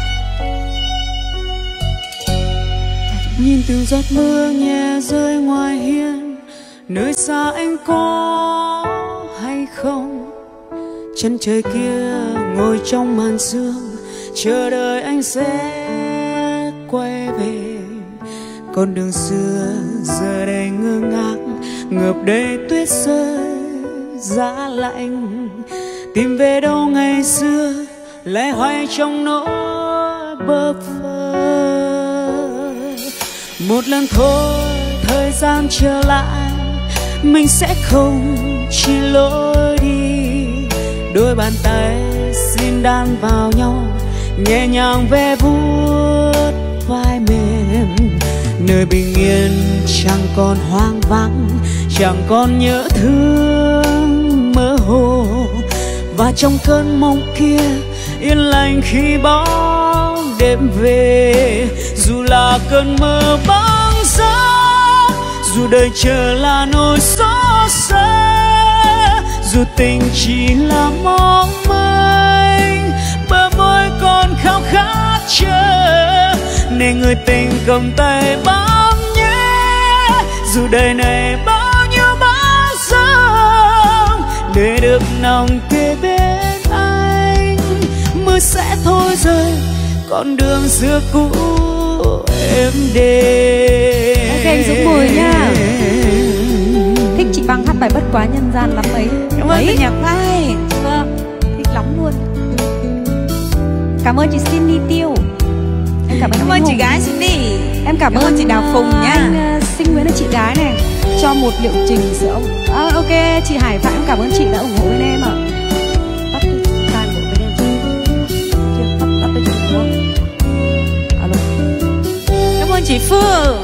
Nhìn từng giọt mưa nhẹ rơi ngoài hiên, nơi xa anh có hay không? Chân trời kia ngồi trong màn sương, chờ đợi anh sẽ quay về. Con đường xưa giờ đây ngơ ngác, ngập đầy tuyết rơi giá lạnh. Tìm về đâu ngày xưa lẻ hoay trong nỗi bơ vơ. Một lần thôi thời gian trở lại, mình sẽ không chỉ lối đi. Đôi bàn tay xin đan vào nhau, nhẹ nhàng ve vuốt vai mềm. Nơi bình yên chẳng còn hoang vắng, chẳng còn nhớ thương mơ hồ. Và trong cơn mộng kia yên lành khi bóng đêm về. Dù là cơn mơ băng giá, dù đời chờ là nỗi gió xa, dù tình chỉ là mong manh, bờ môi còn khao khát chờ, nên người tình cầm tay bám nhé. Dù đời này bao nhiêu bão giông, để được nằm kề bên anh, mưa sẽ thôi rơi con đường xưa cũ em đêm. Ok, Dũng Mùi nha. Thích chị Băng hát bài Bất Quá Nhân Gian lắm ấy. Cảm ơn chị Nhạc Vai. Vâng, thích lắm luôn. Cảm ơn chị Cindy Tiêu. Em cảm ơn chị gái Cindy. Em cảm ơn chị Đào Phùng nha. Anh Sinh Nguyễn là chị gái này cho một liệu trình sữa ông. Ok, chị Hải Phạm em cảm ơn chị đã ủng hộ bên em ạ. Tắt đi, tai của bên em chưa tắt đi đúng không? Alo. Cảm ơn chị Phương.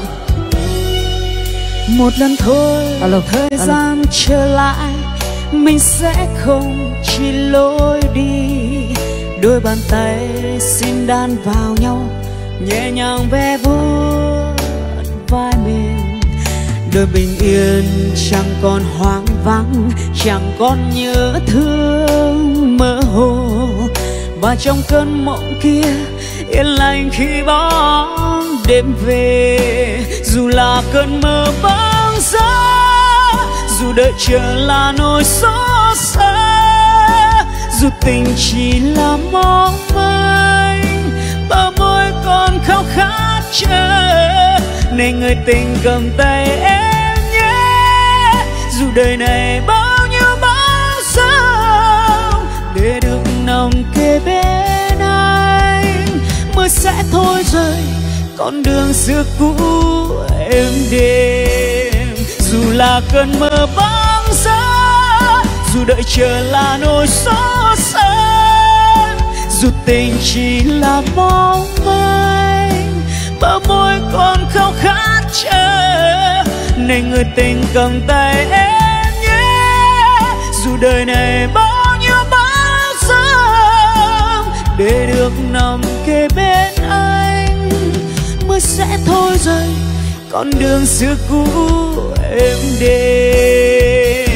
Một lần thôi thời Alo. gian trở lại, mình sẽ không chỉ lối đi. Đôi bàn tay xin đan vào nhau, nhẹ nhàng ve vuốt vai mềm. Đôi bình yên chẳng còn hoang vắng, chẳng còn nhớ thương mơ hồ. Và trong cơn mộng kia yên lành khi bóng đêm về. Dù là cơn mơ băng giá, dù đợi chờ là nỗi gió xa, dù tình chỉ là mong manh, bờ môi còn khao khát chờ, nên người tình cầm tay em nhé. Dù đời này bao nhiêu bão giông, để được nằm kề bên anh, mưa sẽ thôi rơi con đường xưa cũ êm đêm. Dù là cơn mơ băng giá, dù đợi chờ là nỗi gió xa, dù tình chỉ là mong manh, bờ môi còn khao khát chờ, nên người tình cầm tay em nhé. Dù đời này bao nhiêu bão giông, để được nằm kề bên anh, mưa sẽ thôi rơi con đường xưa cũ êm đêm.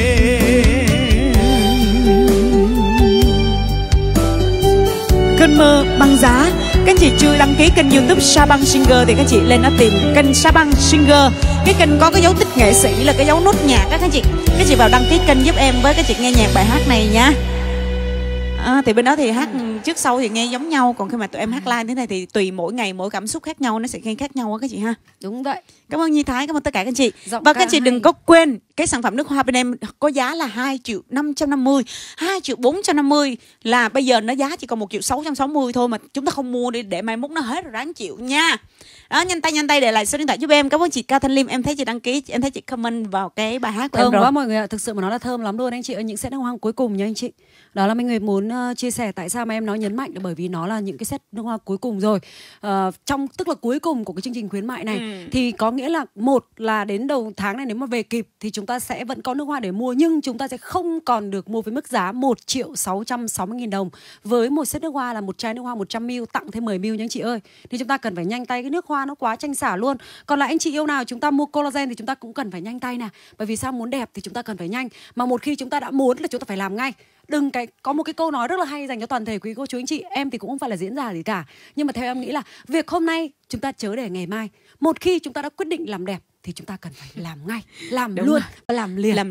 Cơn mơ băng giá. Các anh chị chưa đăng ký kênh YouTube Sa Băng Singer thì các chị lên đó tìm kênh Sa Băng Singer. Cái kênh có cái dấu tích nghệ sĩ là cái dấu nốt nhạc các anh chị. Các chị vào đăng ký kênh giúp em với, các chị nghe nhạc bài hát này nha. Thì bên đó thì hát trước sau thì nghe giống nhau, còn khi mà tụi em hát live thế này thì tùy mỗi ngày mỗi cảm xúc khác nhau, nó sẽ nghe khác nhau á các chị ha. Đúng vậy. Cảm ơn Nhi Thái, cảm ơn tất cả các anh chị. Và các anh chị đừng có quên cái sản phẩm nước hoa bên em có giá là 2.550.000, 2.450.000, là bây giờ nó giá chỉ còn 1.660.000 thôi, mà chúng ta không mua đi để mai mốt nó hết rồi ráng chịu nha. Đó, nhanh tay để lại số điện thoại giúp em. Cảm ơn chị Cao Thanh Liêm, em thấy chị đăng ký, em thấy chị comment vào cái bài hát của em rồi. Quá mọi người ạ, thực sự mà nói là thơm lắm luôn anh chị ơi. Những set nước hoa cuối cùng nha anh chị. Đó là Minh Nguyệt muốn chia sẻ tại sao mà em nói nhấn mạnh là bởi vì nó là những cái set nước hoa cuối cùng rồi, tức là cuối cùng của cái chương trình khuyến mại này. Thì có nghĩa là một là đến đầu tháng này nếu mà về kịp thì chúng ta sẽ vẫn có nước hoa để mua, nhưng chúng ta sẽ không còn được mua với mức giá 1.660.000 đồng với một set nước hoa là một chai nước hoa 100ml tặng thêm 10ml nha anh chị ơi. Thì chúng ta cần phải nhanh tay, cái nước hoa nó quá tranh xả luôn. Còn lại anh chị yêu nào chúng ta mua collagen thì chúng ta cũng cần phải nhanh tay nè. Bởi vì sao, muốn đẹp thì chúng ta cần phải nhanh. Mà một khi chúng ta đã muốn là chúng ta phải làm ngay. Có một cái câu nói rất là hay dành cho toàn thể quý cô chú anh chị. Em thì cũng không phải là diễn giả gì cả, nhưng mà theo em nghĩ là việc hôm nay chúng ta chớ để ngày mai. Một khi chúng ta đã quyết định làm đẹp thì chúng ta cần phải làm ngay, làm đúng luôn, làm liền, làm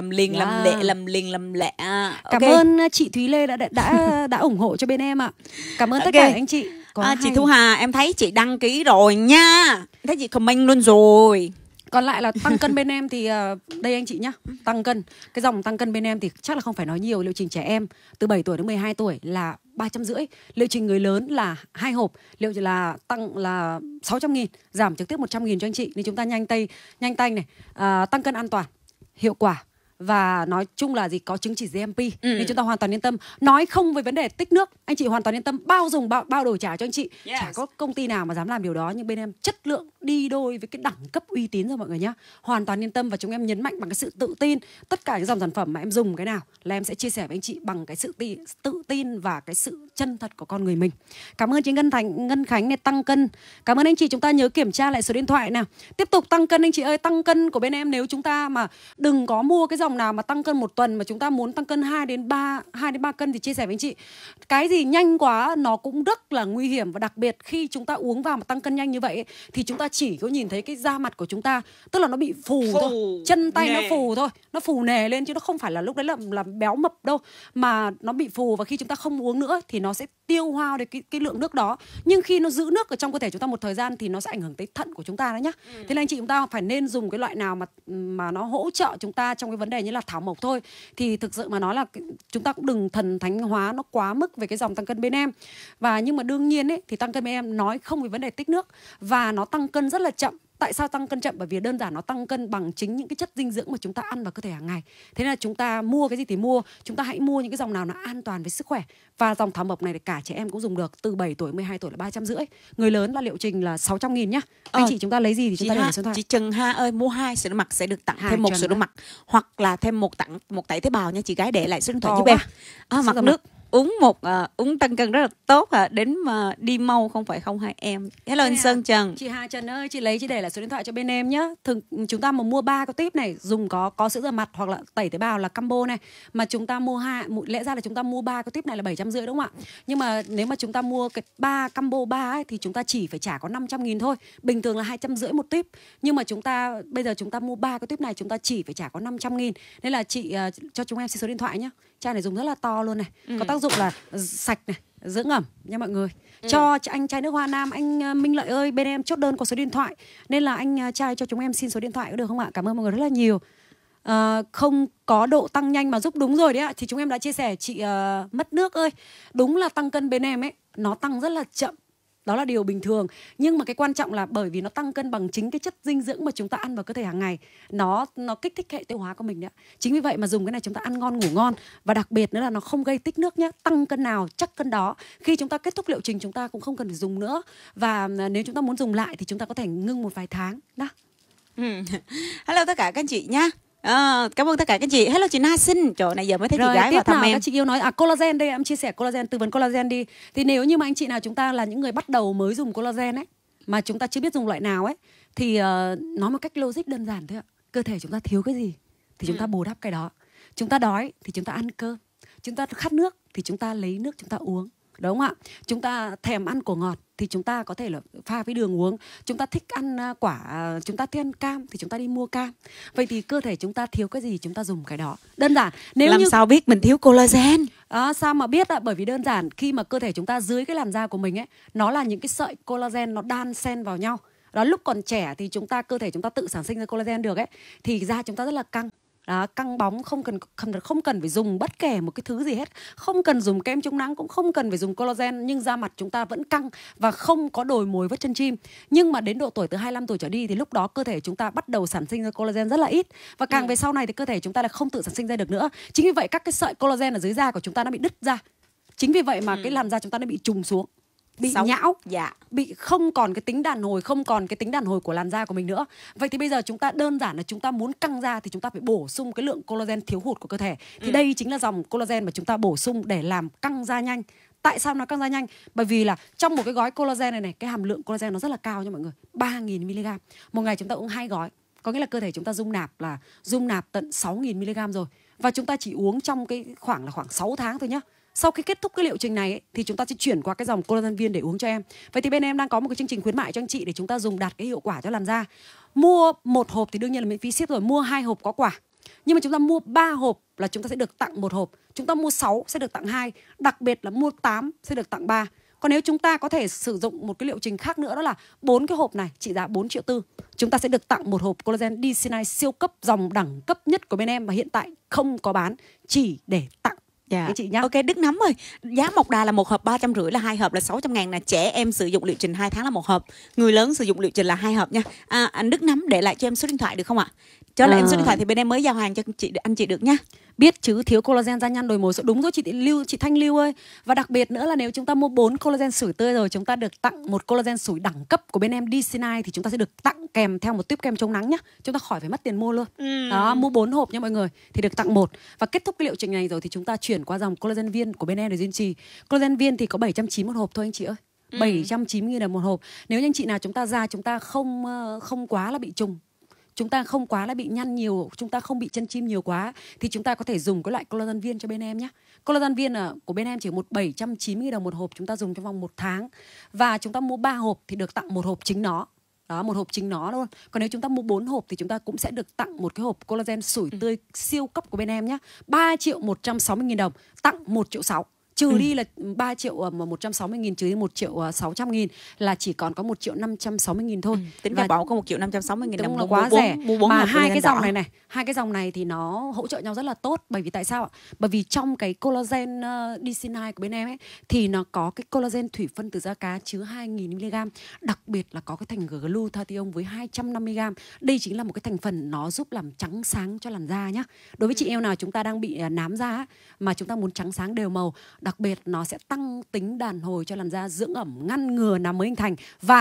lẹ. Cảm ơn chị Thúy Lê đã ủng hộ cho bên em ạ. Cảm ơn tất cả anh chị. Chị Thu Hà, em thấy chị đăng ký rồi nha, thấy chị comment luôn rồi. Còn lại là tăng cân bên em thì đây anh chị nhá, tăng cân, cái dòng tăng cân bên em thì chắc là không phải nói nhiều. Liệu trình trẻ em từ 7 tuổi đến 12 tuổi là 350, liệu trình người lớn là 2 hộp, liệu là tăng là 600.000, giảm trực tiếp 100.000 cho anh chị. Nên chúng ta nhanh tay này, tăng cân an toàn, hiệu quả và nói chung là có chứng chỉ GMP nên chúng ta hoàn toàn yên tâm. Nói không với vấn đề tích nước, anh chị hoàn toàn yên tâm, bao đổi trả cho anh chị. Chả có công ty nào mà dám làm điều đó, nhưng bên em chất lượng đi đôi với cái đẳng cấp uy tín rồi mọi người nhá. Hoàn toàn yên tâm và chúng em nhấn mạnh bằng cái sự tự tin. Tất cả những dòng sản phẩm mà em dùng cái nào là em sẽ chia sẻ với anh chị bằng cái sự tự tin và cái sự chân thật của con người mình. Cảm ơn chị Ngân Khánh này, tăng cân. Cảm ơn anh chị, chúng ta nhớ kiểm tra lại số điện thoại nào. Tiếp tục tăng cân anh chị ơi, tăng cân của bên em nếu chúng ta mà đừng có mua cái dòng nào mà tăng cân một tuần, mà chúng ta muốn tăng cân 2 đến 3 cân thì chia sẻ với anh chị. Cái gì nhanh quá nó cũng rất là nguy hiểm, và đặc biệt khi chúng ta uống vào mà tăng cân nhanh như vậy ấy, thì chúng ta chỉ có nhìn thấy cái da mặt của chúng ta, tức là nó bị phù thôi, chân tay nó phù thôi, nó phù nề lên chứ nó không phải là lúc đấy là béo mập đâu, mà nó bị phù. Và khi chúng ta không uống nữa thì nó sẽ tiêu hao được cái lượng nước đó. Nhưng khi nó giữ nước ở trong cơ thể chúng ta một thời gian thì nó sẽ ảnh hưởng tới thận của chúng ta đấy nhá. Thế nên anh chị chúng ta phải nên dùng cái loại nào mà nó hỗ trợ chúng ta trong cái vấn đề như là thảo mộc thôi. Thì thực sự mà nói là chúng ta cũng đừng thần thánh hóa nó quá mức về cái dòng tăng cân bên em. Nhưng mà đương nhiên ấy, thì tăng cân bên em nói không về vấn đề tích nước, và nó tăng cân rất là chậm. Tại sao tăng cân chậm? Bởi vì đơn giản nó tăng cân bằng chính những cái chất dinh dưỡng mà chúng ta ăn vào cơ thể hàng ngày. Thế nên là chúng ta mua cái gì thì mua, chúng ta hãy mua những cái dòng nào nó an toàn với sức khỏe. Và dòng thảo mộc này thì cả trẻ em cũng dùng được, từ 7 tuổi 12 tuổi là 350, người lớn là liệu trình là 600.000 nhá. Anh chị chúng ta lấy gì thì chúng ta để số điện thoại. Chị Trần Ha ơi, mua 2 sữa rửa mặt sẽ được tặng thêm 1 sữa rửa mặt, hoặc là thêm một tẩy tế bào nha chị gái. Để lại số điện thoại giúp em. Mặt nước uống tăng cân rất là tốt đến mà đi mau không phải không hai em. Hello anh Sơn Trần. Chị Hà Trần ơi, chị để lại số điện thoại cho bên em nhá. Chúng ta mà mua 3 cái tip này, dùng có sữa rửa mặt hoặc là tẩy tế bào là combo này, mà chúng ta mua lẽ ra là chúng ta mua 3 cái tip này là 750 đúng không ạ? Nhưng mà nếu mà chúng ta mua cái combo 3 ấy, thì chúng ta chỉ phải trả có 500.000 thôi. Bình thường là 250 một tip. Nhưng mà bây giờ chúng ta mua 3 cái tip này chúng ta chỉ phải trả có 500.000. Nên là chị cho chúng em xin số điện thoại nhá. Chai này dùng rất là to luôn này, có tác dụng là sạch này, dưỡng ẩm nha mọi người. Cho anh chai nước hoa nam, anh Minh Lợi ơi, bên em chốt đơn có số điện thoại, nên là anh trai cho chúng em xin số điện thoại có được không ạ? Cảm ơn mọi người rất là nhiều. Không có độ tăng nhanh mà giúp, đúng rồi đấy ạ. Thì chúng em đã chia sẻ chị Mất Nước ơi, đúng là tăng cân bên em ấy nó tăng rất là chậm. Đó là điều bình thường. Nhưng mà cái quan trọng là bởi vì nó tăng cân bằng chính cái chất dinh dưỡng mà chúng ta ăn vào cơ thể hàng ngày. Nó kích thích hệ tiêu hóa của mình đấy. Chính vì vậy mà dùng cái này chúng ta ăn ngon ngủ ngon. Và đặc biệt nữa là nó không gây tích nước nhé. Tăng cân nào chắc cân đó. Khi chúng ta kết thúc liệu trình chúng ta cũng không cần phải dùng nữa. Và nếu chúng ta muốn dùng lại thì chúng ta có thể ngưng một vài tháng đó. Hello tất cả các anh chị nhá. Cảm ơn tất cả các chị. Hello chị Na Sinh. Trời này giờ mới thấy chị gái vào thăm em. Các chị yêu nói collagen đây, em chia sẻ collagen, tư vấn collagen đi. Thì nếu như mà anh chị nào chúng ta là những người bắt đầu mới dùng collagen ấy, mà chúng ta chưa biết dùng loại nào ấy, thì nói một cách logic đơn giản thôi ạ. Cơ thể chúng ta thiếu cái gì thì chúng ta bù đắp cái đó. Chúng ta đói thì chúng ta ăn cơm. Chúng ta khát nước thì chúng ta lấy nước chúng ta uống. Đúng không ạ? Chúng ta thèm ăn của ngọt thì chúng ta có thể là pha với đường uống. Chúng ta thích ăn quả, chúng ta thích ăn cam thì chúng ta đi mua cam. Vậy thì cơ thể chúng ta thiếu cái gì chúng ta dùng cái đó. Đơn giản. Làm sao biết mình thiếu collagen? Sao mà biết ạ? Bởi vì đơn giản khi mà cơ thể chúng ta dưới cái làn da của mình ấy, nó là những cái sợi collagen nó đan xen vào nhau. Đó, lúc còn trẻ thì cơ thể chúng ta tự sản sinh ra collagen được ấy, thì da chúng ta rất là căng. Đó, căng bóng, không cần phải dùng bất kể một cái thứ gì hết, không cần dùng kem chống nắng, cũng không cần phải dùng collagen, nhưng da mặt chúng ta vẫn căng và không có đồi mồi vết chân chim. Nhưng mà đến độ tuổi từ 25 tuổi trở đi thì lúc đó cơ thể chúng ta bắt đầu sản sinh ra collagen rất là ít, và càng về sau này thì cơ thể chúng ta là không tự sản sinh ra được nữa. Chính vì vậy các cái sợi collagen ở dưới da của chúng ta nó bị đứt ra. Chính vì vậy mà cái làn da chúng ta nó bị trùng xuống, bị nhão, bị không còn cái tính đàn hồi, không còn cái tính đàn hồi của làn da của mình nữa. Vậy thì bây giờ chúng ta đơn giản là chúng ta muốn căng da thì chúng ta phải bổ sung cái lượng collagen thiếu hụt của cơ thể. Thì đây chính là dòng collagen mà chúng ta bổ sung để làm căng da nhanh. Tại sao nó căng da nhanh? Bởi vì là trong một cái gói collagen này, cái hàm lượng collagen nó rất là cao nha mọi người, 3.000mg. Một ngày chúng ta uống 2 gói. Có nghĩa là cơ thể chúng ta dung nạp tận 6.000mg rồi. Và chúng ta chỉ uống trong cái khoảng 6 tháng thôi nhá. Sau khi kết thúc cái liệu trình này ấy, thì chúng ta sẽ chuyển qua cái dòng collagen viên để uống cho em. Vậy thì bên em đang có một cái chương trình khuyến mại cho anh chị để chúng ta dùng đạt cái hiệu quả cho làn da. Mua 1 hộp thì đương nhiên là miễn phí ship rồi, mua 2 hộp có quả. Nhưng mà chúng ta mua 3 hộp là chúng ta sẽ được tặng 1 hộp. Chúng ta mua 6 sẽ được tặng 2. Đặc biệt là mua 8 sẽ được tặng 3. Còn nếu chúng ta có thể sử dụng một cái liệu trình khác nữa, đó là 4 cái hộp này trị giá 4,4 triệu, chúng ta sẽ được tặng 1 hộp collagen DC9 siêu cấp, dòng đẳng cấp nhất của bên em, và hiện tại không có bán, chỉ để tặng. Dạ. Chị nhá. Ok, Đức Nấm ơi, giá Mộc Đà là 1 hộp 350, là 2 hộp là 600.000 nè. Trẻ em sử dụng liệu trình 2 tháng là 1 hộp, người lớn sử dụng liệu trình là 2 hộp nha. Anh Đức Nấm để lại cho em số điện thoại được không ạ? Cho lại em số điện thoại thì bên em mới giao hàng cho anh chị được nhá. Biết chứ, thiếu collagen da nhăn đồi mồi. Đúng rồi chị Thanh Lưu ơi. Và đặc biệt nữa là nếu chúng ta mua 4 collagen sủi tươi rồi, chúng ta được tặng 1 collagen sủi đẳng cấp của bên em DC9, thì chúng ta sẽ được tặng kèm theo một tuyếp kem chống nắng nhá. Chúng ta khỏi phải mất tiền mua luôn. Đó, mua 4 hộp nha mọi người thì được tặng 1. Và kết thúc cái liệu trình này rồi thì chúng ta chuyển qua dòng collagen viên của bên em để duy trì. Collagen viên thì có 790 một hộp thôi anh chị ơi. 790.000 đồng một hộp. Nếu như anh chị nào chúng ta da chúng ta không quá là bị trùng, chúng ta không quá là bị nhăn nhiều, chúng ta không bị chân chim nhiều quá, thì chúng ta có thể dùng cái loại collagen viên cho bên em nhé. Collagen viên của bên em chỉ 790.000 đồng một hộp, chúng ta dùng trong vòng 1 tháng. Và chúng ta mua 3 hộp thì được tặng 1 hộp chính nó. Đó, 1 hộp chính nó luôn. Còn nếu chúng ta mua 4 hộp thì chúng ta cũng sẽ được tặng 1 cái hộp collagen sủi tươi siêu cấp của bên em nhé. 3.160.000 đồng, tặng 1,6 triệu. Trừ đi là 3.160.000 trừ đi 1.600.000 là chỉ còn có 1.560.000 thôi. Tính ra bỏ có 1.560.000 đồng là quá rẻ. Mà hai cái dòng này thì nó hỗ trợ nhau rất là tốt. Bởi vì tại sao ạ? Bởi vì trong cái collagen DC9 của bên em ấy thì nó có cái collagen thủy phân từ da cá chứa 2.000mg. Đặc biệt là có cái thành glutathione với 250g. Đây chính là một cái thành phần nó giúp làm trắng sáng cho làn da nhá. Đối với chị em nào chúng ta đang bị nám da mà chúng ta muốn trắng sáng đều màu, đặc biệt nó sẽ tăng tính đàn hồi cho làn da, dưỡng ẩm, ngăn ngừa nám mới hình thành.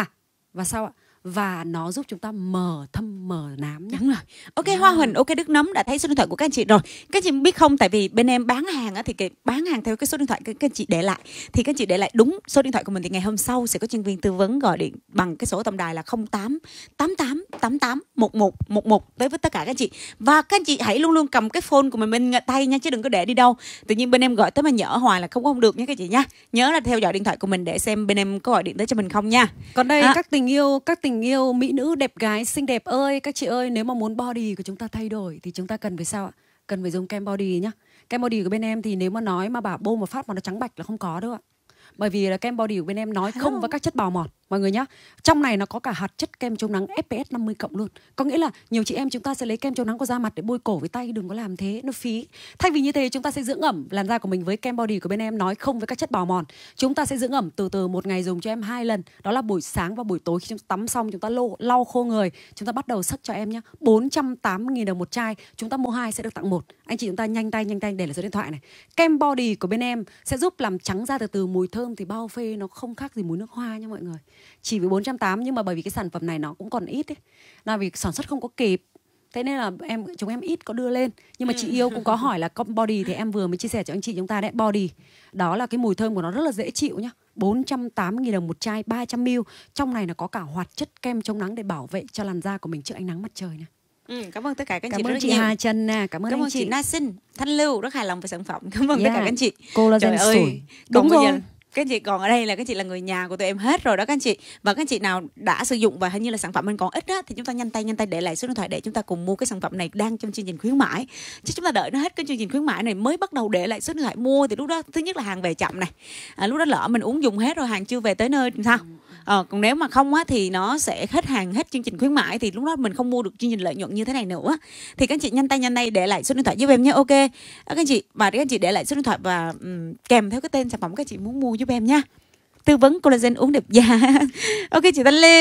Và sao ạ? Và nó giúp chúng ta mờ thâm mờ nám nhé. Đúng rồi. Ok Hoa Huỳnh, ok Đức Nấm đã thấy số điện thoại của các anh chị rồi. Các anh chị biết không, tại vì bên em bán hàng thì bán hàng theo cái số điện thoại các anh chị để lại. Thì các anh chị để lại đúng số điện thoại của mình thì ngày hôm sau sẽ có chuyên viên tư vấn gọi điện bằng cái số tổng đài là 08 88 88 11 11 tới với tất cả các anh chị. Và các anh chị hãy luôn luôn cầm cái phone của mình bên tay nha, chứ đừng có để đi đâu. Tự nhiên bên em gọi tới mà nhỡ hoài là không được nha các chị nha. Nhớ là theo dõi điện thoại của mình để xem bên em có gọi điện tới cho mình không nha. Còn đây các tình yêu mỹ nữ đẹp gái xinh đẹp ơi, các chị ơi, nếu mà muốn body của chúng ta thay đổi thì chúng ta cần phải sao ạ? Cần phải dùng kem body nhá. Kem body của bên em thì nếu mà nói mà bảo bôi một phát mà nó trắng bạch là không có đâu ạ. Bởi vì là kem body của bên em nói không với các chất bào mòn mọi người nhá. Trong này nó có cả hạt chất kem chống nắng SPF 50 cộng luôn. Có nghĩa là nhiều chị em chúng ta sẽ lấy kem chống nắng của da mặt để bôi cổ với tay, đừng có làm thế, nó phí. Thay vì như thế chúng ta sẽ dưỡng ẩm làn da của mình với kem body của bên em nói không với các chất bào mòn. Chúng ta sẽ dưỡng ẩm từ từ, một ngày dùng cho em 2 lần. Đó là buổi sáng và buổi tối khi chúng ta tắm xong chúng ta lau khô người, chúng ta bắt đầu xức cho em nhá. 480.000 đồng một chai, chúng ta mua 2 sẽ được tặng 1. Anh chị chúng ta nhanh tay để lại số điện thoại này. Kem body của bên em sẽ giúp làm trắng da từ từ, mùi thơm thì bao phê, nó không khác gì mùi nước hoa nha mọi người. Chỉ với 480, nhưng mà bởi vì cái sản phẩm này nó cũng còn ít ấy, là vì sản xuất không có kịp, thế nên là chúng em ít có đưa lên. Nhưng mà chị yêu cũng có hỏi là body thì em vừa mới chia sẻ cho anh chị chúng ta đấy. Body đó là cái mùi thơm của nó rất là dễ chịu nhá. 480.000 đồng một chai 300ml. Trong này nó có cả hoạt chất kem chống nắng để bảo vệ cho làn da của mình trước ánh nắng mặt trời này. Cảm ơn tất cả các anh chị. Cảm ơn chị Hà Trần nè, cảm ơn chị Na Sinh, Thanh Lưu, rất hài lòng về sản phẩm. Cảm ơn tất cả các anh chị. Collagen sủi. Đúng rồi. Các anh chị còn ở đây là các anh chị là người nhà của tụi em hết rồi đó các anh chị. Và các anh chị nào đã sử dụng và hình như là sản phẩm mình còn ít á, thì chúng ta nhanh tay để lại số điện thoại để chúng ta cùng mua cái sản phẩm này đang trong chương trình khuyến mãi. Chứ chúng ta đợi nó hết cái chương trình khuyến mãi này mới bắt đầu để lại số điện thoại mua thì lúc đó thứ nhất là hàng về chậm này. Lúc đó lỡ mình uống dùng hết rồi hàng chưa về tới nơi thì sao? Còn nếu mà không á thì nó sẽ hết hàng, hết chương trình khuyến mãi thì lúc đó mình không mua được chương trình lợi nhuận như thế này nữa. Thì các anh chị nhanh tay để lại số điện thoại giúp em nhé. Ok các anh chị, và các anh chị để lại số điện thoại và kèm theo cái tên sản phẩm các chị muốn mua giúp em nha. Tư vấn collagen uống đẹp da. Ok chị Thanh Liêm,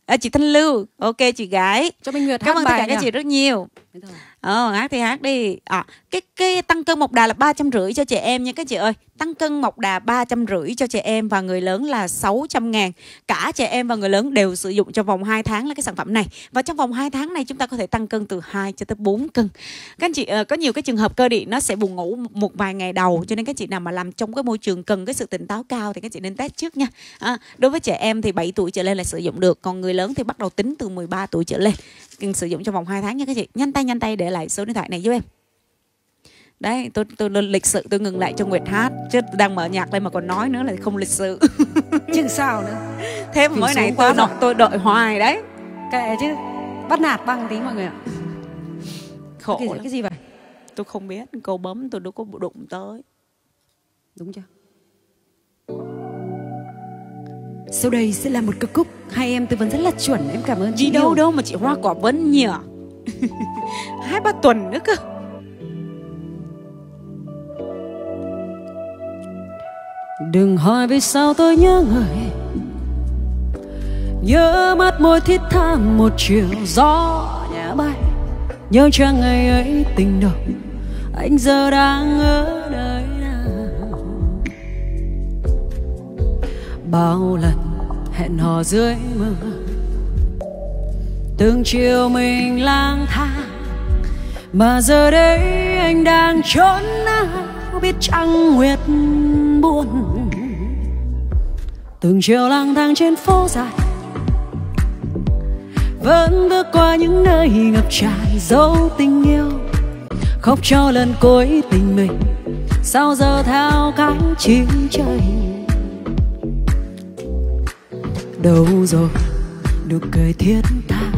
Chị Thanh Lưu, ok chị gái. Cho Minh Nguyệt hát Cảm ơn tất cả bài các chị rất nhiều. Hát thì hát đi. Cái tăng cân Mộc Đà là 350 cho trẻ em nha các chị ơi. Tăng cân Mộc Đà 350 cho trẻ em và người lớn là 600.000. Cả trẻ em và người lớn đều sử dụng trong vòng 2 tháng là cái sản phẩm này. Và trong vòng 2 tháng này chúng ta có thể tăng cân từ 2 cho tới 4 cân. Các anh chị có nhiều cái trường hợp cơ địa nó sẽ buồn ngủ một vài ngày đầu, cho nên các chị nào mà làm trong cái môi trường cần cái sự tỉnh táo cao thì các chị nên test trước nha. Đối với trẻ em thì 7 tuổi trở lên là sử dụng được, còn người lớn thì bắt đầu tính từ 13 tuổi trở lên. Sử dụng trong vòng 2 tháng nha các chị. Nhanh tay để lại số điện thoại này giúp em. Đấy, tôi lịch sự tôi ngừng lại cho Nguyệt hát, chứ đang mở nhạc lên mà còn nói nữa là không lịch sự. Chứ sao nữa. Thêm mới này tôi đợi hoài đấy. Kệ chứ. Bắt nạt băng tí mọi người ạ. Khổ. Cái gì vậy? Tôi không biết, câu bấm tôi đâu có đụng tới. Đúng chưa? Sau đây sẽ là một ca khúc hai em tư vấn rất là chuẩn. Em cảm ơn chị. Đi đâu đâu mà chị Hoa Quả Vấn nhỉ? 2-3 tuần nữa cơ. Đừng hỏi vì sao tôi nhớ người, nhớ mắt môi thiết tha một chiều gió nhẹ bay, nhớ chăng ngày ấy tình đầu anh giờ đang ở nơi nào. Bao lần hẹn hò dưới mưa, từng chiều mình lang thang, mà giờ đây anh đang trốn nào biết chăng nguyệt buồn. Từng chiều lang thang trên phố dài, vẫn bước qua những nơi ngập tràn dấu tình yêu, khóc cho lần cuối tình mình sao giờ theo cánh chim trời. Đâu rồi nụ cười thiết tha,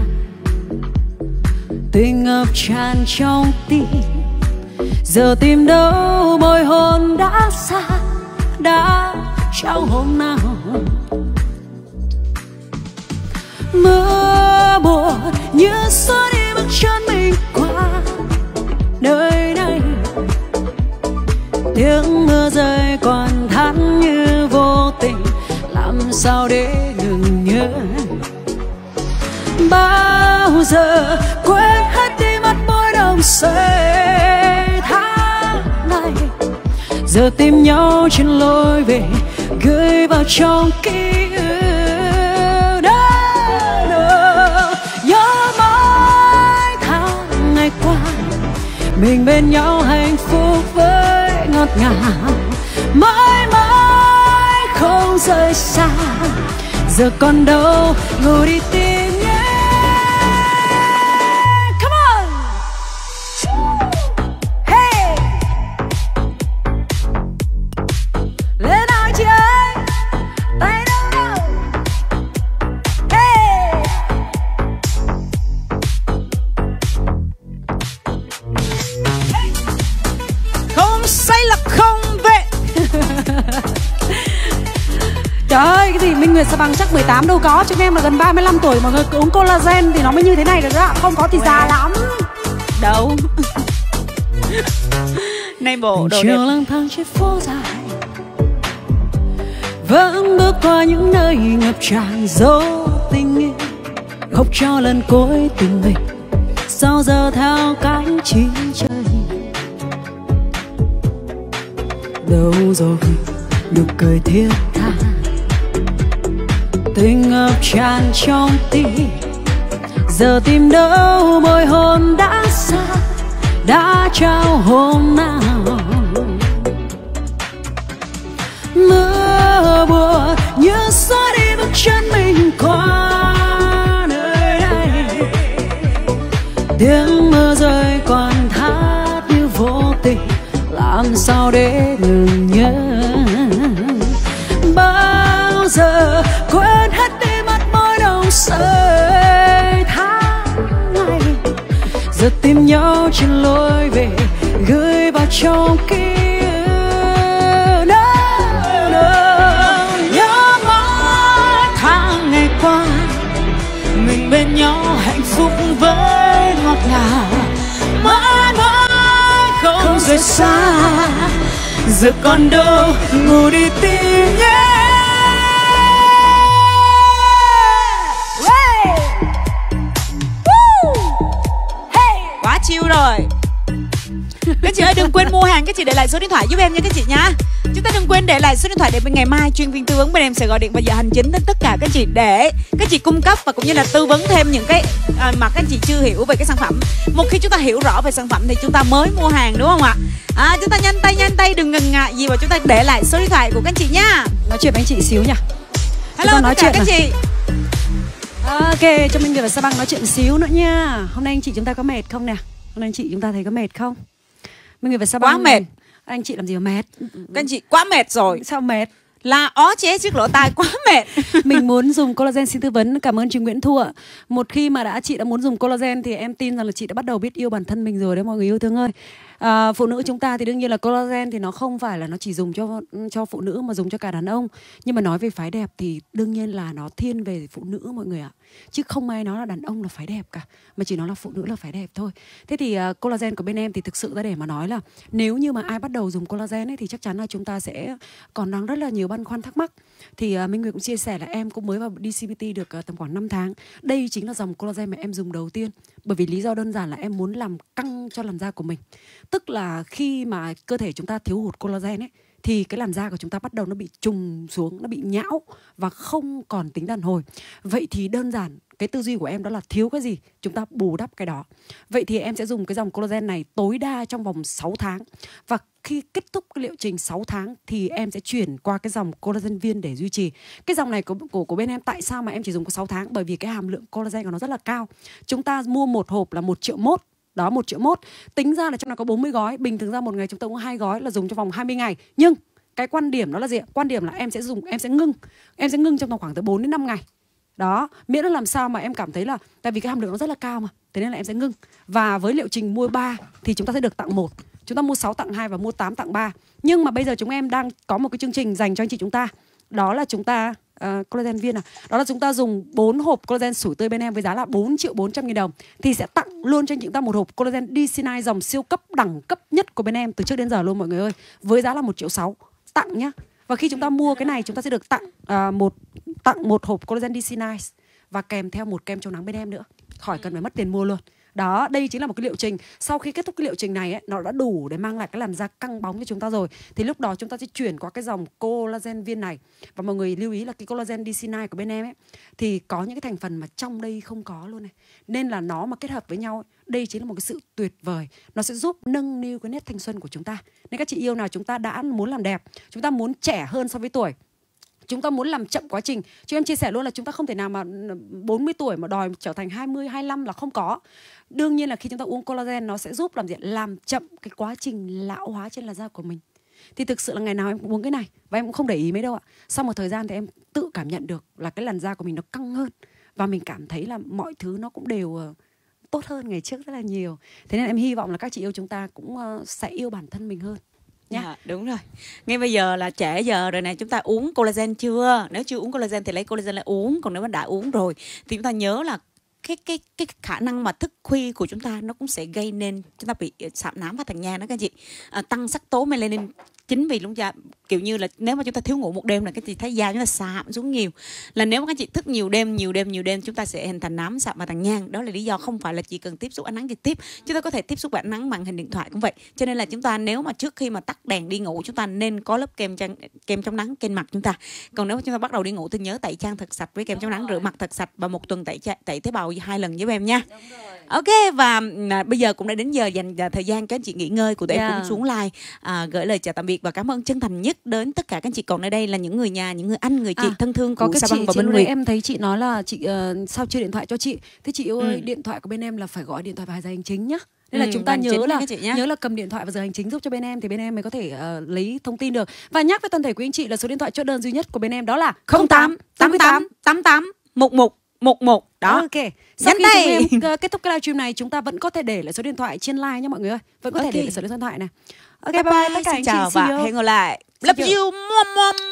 tình ngập tràn trong tim, giờ tìm đâu môi hôn đã xa, đã trao hôm nào. Mưa buồn như xóa đi bước chân mình qua nơi này, tiếng mưa rơi còn thắt như vô tình, làm sao để ngừng nhớ. Bao giờ quên hết đi mắt môi đồng say tháng này, giờ tìm nhau trên lối về gửi vào trong ký ức. Nhớ mãi tháng ngày qua mình bên nhau hạnh phúc với ngọt ngào, mãi mãi không rời xa. Giờ còn đâu ngồi đi tìm nhé. Come on. Hey, lên nào chị ơi, tay đâu đâu. Hey, Không say là không về. trời ơi, cái gì Minh Nguyệt Sa Bằng chắc 18 đâu có, chúng em là gần 35 tuổi, mọi người cứ uống collagen thì nó mới như thế này được đó, không có thì già lắm. Đâu. Nay bộ đồ chiều đẹp. lang thang trên phố dài, vẫn bước qua những nơi ngập tràn dấu tình yêu, khóc cho lần cuối tình mình sao giờ theo cánh chim trời. Đâu rồi nụ cười thiết tha, tình ngập tràn trong tim, giờ tìm đâu môi hôn đã xa, đã trao hôm nào. Mưa buồn như xóa đi bước chân mình qua nơi này, tiếng mưa rơi còn thắt như vô tình, làm sao để ngừng nhớ. Bao giờ quên hết đi mắt môi đồng say tháng ngày, giờ tìm nhau trên lối về gửi vào trong ký ức. Nhớ mãi tháng ngày qua mình bên nhau hạnh phúc với ngọt ngào, mãi mãi không rời xa. Giờ còn đâu ngủ đi tìm nhé. ơi, đừng quên mua hàng các chị để lại số điện thoại giúp em nha các chị nhá. Chúng ta đừng quên để lại số điện thoại để ngày mai chuyên viên tư vấn bên em sẽ gọi điện vào giờ hành chính đến tất cả các chị để các chị cung cấp và cũng như là tư vấn thêm những cái mà các chị chưa hiểu về cái sản phẩm. Một khi chúng ta hiểu rõ về sản phẩm thì chúng ta mới mua hàng, đúng không ạ? Chúng ta nhanh tay đừng ngần ngại gì và chúng ta để lại số điện thoại của các chị nhá. Nói chuyện với anh chị xíu nhỉ. Hello tất cả các chị. Ok, cho Minh Nguyệt và Sa Băng nói chuyện xíu nữa nha. Hôm nay anh chị chúng ta có mệt không nè? Hôm nay anh chị chúng ta thấy có mệt không? Minh Nguyệt và Sa Băng quá mệt. Anh chị làm gì mà mệt? Các anh chị quá mệt rồi. Sao mệt? Là ó chế trước lỗ tai quá mệt. Mình muốn dùng collagen xin tư vấn. Cảm ơn chị Nguyễn Thu ạ. Một khi mà chị đã muốn dùng collagen thì em tin rằng là chị đã bắt đầu biết yêu bản thân mình rồi đấy mọi người yêu thương ơi. Phụ nữ chúng ta thì đương nhiên là collagen thì nó không phải là nó chỉ dùng cho phụ nữ mà dùng cho cả đàn ông. Nhưng mà nói về phái đẹp thì đương nhiên là nó thiên về phụ nữ mọi người ạ. Chứ không ai nói là đàn ông là phái đẹp cả, mà chỉ nói là phụ nữ là phái đẹp thôi. Thế thì collagen của bên em thì thực sự ra để mà nói là nếu như mà ai bắt đầu dùng collagen ấy thì chắc chắn là chúng ta sẽ còn đang rất là nhiều băn khoăn thắc mắc. Thì Minh Nguyệt cũng chia sẻ là em cũng mới vào DCBT được tầm khoảng 5 tháng. Đây chính là dòng collagen mà em dùng đầu tiên. Bởi vì lý do đơn giản là em muốn làm căng cho làn da của mình. Tức là khi mà cơ thể chúng ta thiếu hụt collagen ấy thì cái làn da của chúng ta bắt đầu nó bị trùng xuống, nó bị nhão và không còn tính đàn hồi. Vậy thì đơn giản cái tư duy của em đó là thiếu cái gì chúng ta bù đắp cái đó. Vậy thì em sẽ dùng cái dòng collagen này tối đa trong vòng 6 tháng. Và khi kết thúc cái liệu trình 6 tháng thì em sẽ chuyển qua cái dòng collagen viên để duy trì. Cái dòng này của bên em tại sao mà em chỉ dùng có 6 tháng? Bởi vì cái hàm lượng collagen của nó rất là cao. Chúng ta mua một hộp là 1,1 triệu. Đó, 1,1 triệu. Tính ra là trong đó có 40 gói. Bình thường ra một ngày chúng ta uống 2 gói là dùng trong vòng 20 ngày. Nhưng cái quan điểm đó là gì ạ? Quan điểm là em sẽ ngưng trong khoảng từ 4 đến 5 ngày. Đó, miễn là làm sao mà em cảm thấy là tại vì cái hàm lượng nó rất là cao mà, thế nên là em sẽ ngưng. Và với liệu trình mua 3 thì chúng ta sẽ được tặng 1. Chúng ta mua 6 tặng 2 và mua 8 tặng 3. Nhưng mà bây giờ chúng em đang có một cái chương trình dành cho anh chị chúng ta. Đó là chúng ta collagen viên đó là chúng ta dùng 4 hộp collagen sủi tươi bên em với giá là 4.400.000 đồng thì sẽ tặng luôn cho anh chị chúng ta một hộp collagen DC9 dòng siêu cấp đẳng cấp nhất của bên em từ trước đến giờ luôn mọi người ơi, với giá là 1,6 triệu tặng nhá. Và khi chúng ta mua cái này chúng ta sẽ được tặng một hộp collagen DC9 và kèm theo một kem chống nắng bên em nữa, khỏi cần phải mất tiền mua luôn. Đó, đây chính là một cái liệu trình. Sau khi kết thúc cái liệu trình này ấy, nó đã đủ để mang lại cái làn da căng bóng cho chúng ta rồi. Thì lúc đó chúng ta sẽ chuyển qua cái dòng collagen viên này. Và mọi người lưu ý là cái collagen DC9 của bên em ấy thì có những cái thành phần mà trong đây không có luôn này. Nên là nó mà kết hợp với nhau, đây chính là một cái sự tuyệt vời. Nó sẽ giúp nâng niu cái nét thanh xuân của chúng ta. Nên các chị yêu nào chúng ta đã muốn làm đẹp, chúng ta muốn trẻ hơn so với tuổi, chúng ta muốn làm chậm quá trình. Chứ em chia sẻ luôn là chúng ta không thể nào mà 40 tuổi mà đòi trở thành 20, 25 là không có. Đương nhiên là khi chúng ta uống collagen nó sẽ giúp làm gì? Làm chậm cái quá trình lão hóa trên làn da của mình. Thì thực sự là ngày nào em cũng uống cái này và em cũng không để ý mấy đâu ạ. Sau một thời gian thì em tự cảm nhận được là cái làn da của mình nó căng hơn và mình cảm thấy là mọi thứ nó cũng đều tốt hơn ngày trước rất là nhiều. Thế nên em hy vọng là các chị yêu chúng ta cũng sẽ yêu bản thân mình hơn. Dạ, đúng rồi. Ngay bây giờ là trễ giờ rồi nè, chúng ta uống collagen chưa? Nếu chưa uống collagen thì lấy collagen lại uống, còn nếu mà đã uống rồi thì chúng ta nhớ là cái khả năng mà thức khuya của chúng ta nó cũng sẽ gây nên chúng ta bị sạm nám và tàn nhang đó các chị. Tăng sắc tố melanin, chính vì lúc da kiểu như là nếu mà chúng ta thiếu ngủ một đêm là các chị thấy da chúng ta sạm xuống nhiều. Là nếu mà các chị thức nhiều đêm chúng ta sẽ hình thành nám, sạm và tàn nhang. Đó là lý do không phải là chỉ cần tiếp xúc ánh nắng trực tiếp, chúng ta có thể tiếp xúc ánh nắng màn hình điện thoại cũng vậy. Cho nên là chúng ta nếu mà trước khi mà tắt đèn đi ngủ chúng ta nên có lớp kem chống nắng trên mặt chúng ta. Còn nếu mà chúng ta bắt đầu đi ngủ thì nhớ tẩy trang thật sạch với kem chống nắng, rửa mặt thật sạch và một tuần tẩy tế bào 2 lần với em nha. Ok, và bây giờ cũng đã đến giờ dành thời gian các anh chị nghỉ ngơi của tụi em cũng xuống live gửi lời chào tạm biệt và cảm ơn chân thành nhất đến tất cả các anh chị còn ở đây là những người nhà, những người anh, người chị thân thương của Sa Băng và Minh Nguyệt. Em thấy chị nói là chị sao chưa điện thoại cho chị. Thế chị ơi, điện thoại của bên em là phải gọi điện thoại vào giờ hành chính nhá. Nên là chúng ta nhớ là cầm điện thoại vào giờ hành chính giúp cho bên em thì bên em mới có thể lấy thông tin được. Và nhắc với toàn thể quý anh chị là số điện thoại chốt đơn duy nhất của bên em đó là 08 88 88 11 đó. Ok. Sau khi chúng em kết thúc cái livestream này chúng ta vẫn có thể để lại số điện thoại trên live nha mọi người ơi. Vẫn có thể để lại số điện thoại này. Ok, bye bye tất cả anh chị. Chào và hẹn gặp lại. Love you.